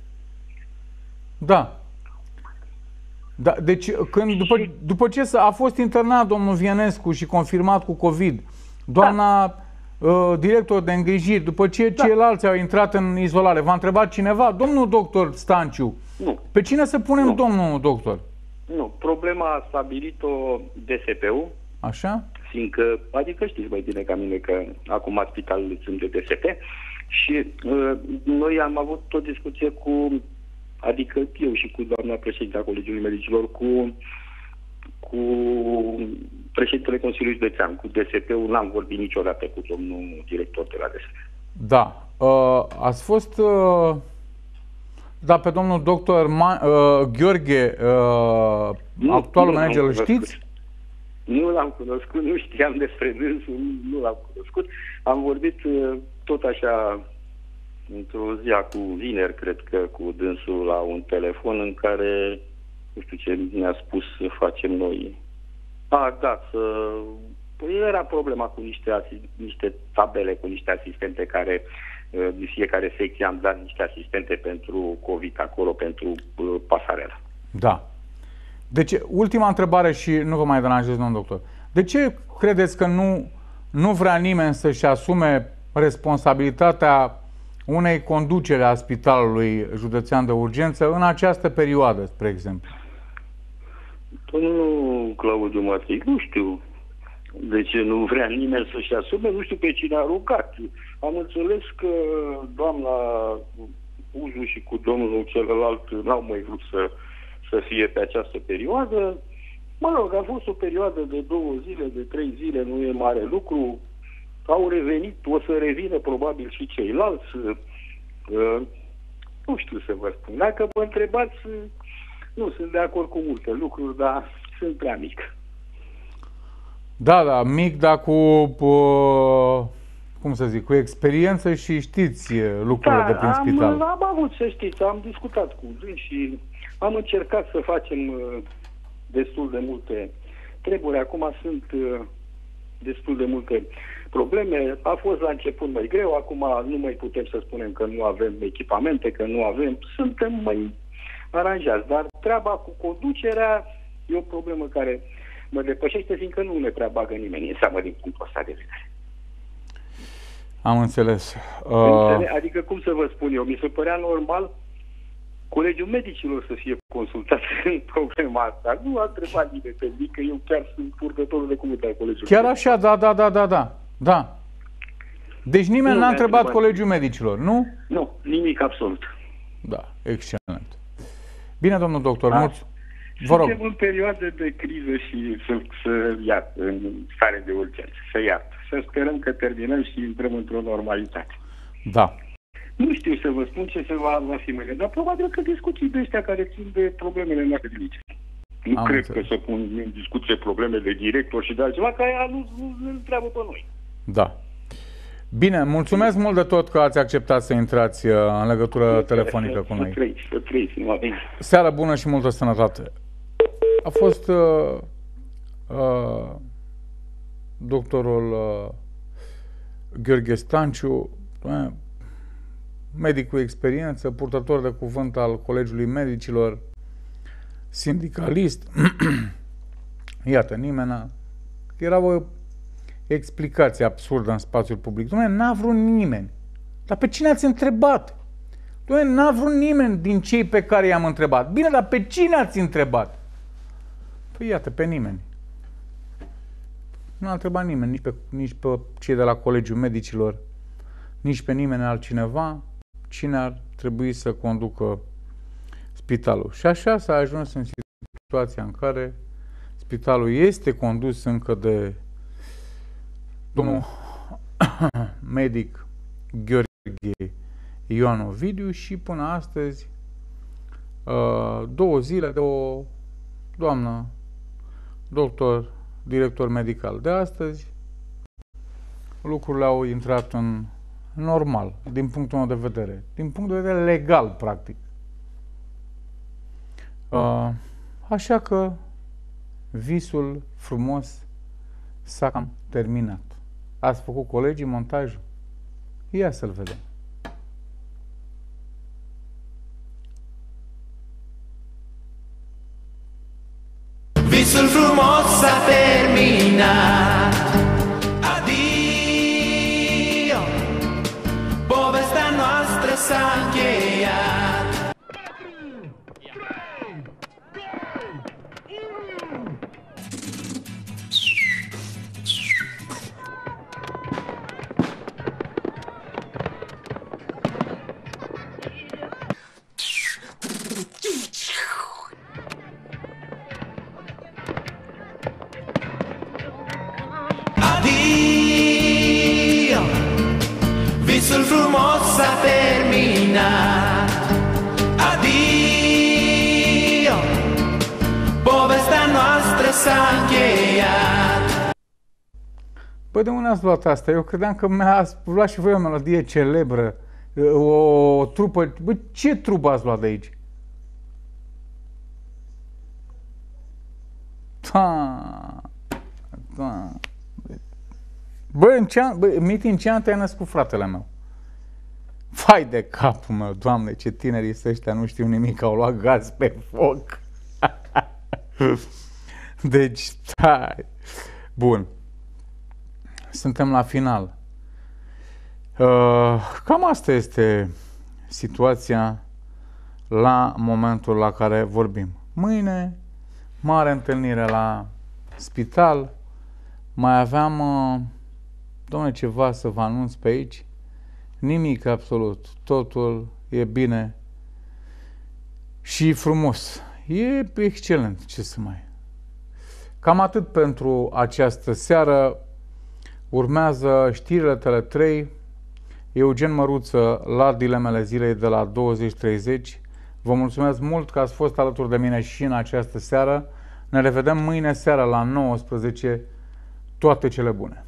Da. Da, deci, când, după, după ce a fost internat domnul Vienescu și confirmat cu COVID, doamna da. uh, director de îngrijiri, după ce da. ceilalți au intrat în izolare, v-a întrebat cineva, domnul doctor Stanciu, nu. Pe cine să punem, nu. domnul doctor? Nu, problema a stabilit-o D S P-ul. Așa? Fiindcă, adică știți mai bine ca mine că acum spitalele sunt de D S P și uh, noi am avut o discuție cu, adică eu și cu doamna președintea Colegiului Medicilor, cu, cu președintele Consiliului Județean, cu D S P-ul, n-am vorbit niciodată cu domnul director de la D S P. Da. Uh, ați fost... Uh... Da, pe domnul doctor Ma uh, Gheorghe, uh, nu, actualul nu manager, îl știți? Nu l-am cunoscut, nu știam despre dânsul, nu l-am cunoscut. Am vorbit uh, tot așa, într-o zi cu vineri, cred că, cu dânsul la un telefon în care, nu știu ce ne-a spus să facem noi. A, da, să... Păi era problema cu niște, niște tabele, cu niște asistente care... Din fiecare secție am dat niște asistente pentru COVID acolo, pentru uh, pasarela. Da. Deci, ultima întrebare și nu vă mai deranjez, domnul doctor. De ce credeți că nu, nu vrea nimeni să-și asume responsabilitatea unei conducere a Spitalului Județean de Urgență în această perioadă, spre exemplu? Domnul Claudiu Matei, nu știu de ce nu vrea nimeni să-și asume, nu știu pe cine a rugat. Am înțeles că doamna Uzu și cu domnul celălalt n-au mai vrut să, să fie pe această perioadă. Mă rog, a fost o perioadă de două zile, de trei zile, nu e mare lucru. Au revenit, o să revină probabil și ceilalți. Uh, nu știu să vă spun. Dacă mă întrebați, nu, sunt de acord cu multe lucruri, dar sunt prea mic. Da, da, mic, dar cu... Uh... cum să zic, cu experiență și știți lucrurile da, de prin spital. Am, am avut, să știți, am discutat cu dâns și am încercat să facem uh, destul de multe treburi. Acum sunt uh, destul de multe probleme. A fost la început mai greu, acum nu mai putem să spunem că nu avem echipamente, că nu avem, suntem mai aranjați. Dar treaba cu conducerea e o problemă care mă depășește, fiindcă nu ne prea bagă nimeni în seamă din punctul ăsta de vedere. Am înțeles. Uh... Adică, cum să vă spun eu, mi se părea normal Colegiul Medicilor să fie consultat în problema asta. Nu a întrebat nimeni pe mine, că eu chiar sunt purtătorul de cuvânt al Colegiului Chiar așa, da, da, da, da, da. da. Deci nimeni n-a întrebat Colegiul Medicilor, nu? Nu, nimic absolut. Da, excelent. Bine, domnul doctor, Da. mulți. Vă rog. Suntem în perioadă de criză și să, să iartă, în stare de urgență, să iartă. Să sperăm că terminăm și intrăm într-o normalitate. Da. Nu știu să vă spun ce se va, va fi mâine, dar probabil că discuții de ăștia care țin de problemele noastre de lice. Nu Am cred înțeles. că să pun în discuție probleme de director și de altceva, că aia nu, nu, nu întreabă pe noi. Da. Bine, mulțumesc mult de tot că ați acceptat să intrați uh, în legătură telefonică cu Să noi. trăiți, să trăiți, numai bine. Seară bună și multă sănătate. A fost uh, uh, doctorul uh, Gheorghe Stanciu, uh, medic cu experiență, purtător de cuvânt al Colegiului Medicilor, sindicalist. Iată, nimeni era o explicație absurdă în spațiul public. Dom'le, n-a vrut nimeni. Dar pe cine ați întrebat? Dom'le, n-a vrut nimeni din cei pe care i-am întrebat. Bine, dar pe cine ați întrebat? Păi iată, pe nimeni. Nu a întrebat nimeni, nici pe, nici pe cei de la Colegiul Medicilor, nici pe nimeni altcineva, cine ar trebui să conducă spitalul. Și așa s-a ajuns în situația în care spitalul este condus încă de domnul medic Gheorghe Ioan Ovidiu și până astăzi două zile de o doamnă doctor, director medical. De astăzi lucrurile au intrat în normal, din punctul meu de vedere, din punct de vedere legal, practic. Așa că visul frumos s-a cam terminat. Ați făcut, colegii, montajul? Ia să-l vedem. Visul frumos s-a terminat. Adio, povestea noastră s-a încheiat. Adio, visul frumos s-a terminat. Adio, povestea noastră s-a încheiat. Păi de unde ați luat asta? Eu credeam că mi-ați luat și voi o melodie celebră, o, o trupă. Bă, ce trupă ați luat de aici? Da, da. Bă, în ce an, bă, Miti, în ce an te-ai născut, fratele meu? Vai de capul meu, Doamne, ce tinerii sunt ăștia, nu știu nimic, au luat gaz pe foc. Deci, stai. Bun. Suntem la final. Uh, cam asta este situația la momentul la care vorbim. Mâine, mare întâlnire la spital. Mai aveam, uh, dom'le, ceva să vă anunț pe aici. Nimic absolut. Totul e bine și frumos. E excelent, ce să mai... Cam atât pentru această seară. Urmează știrile Tele trei, Eugen Măruță la Dilemele Zilei de la douăzeci treizeci. Vă mulțumesc mult că ați fost alături de mine și în această seară. Ne revedem mâine seara la nouăsprezece. Toate cele bune!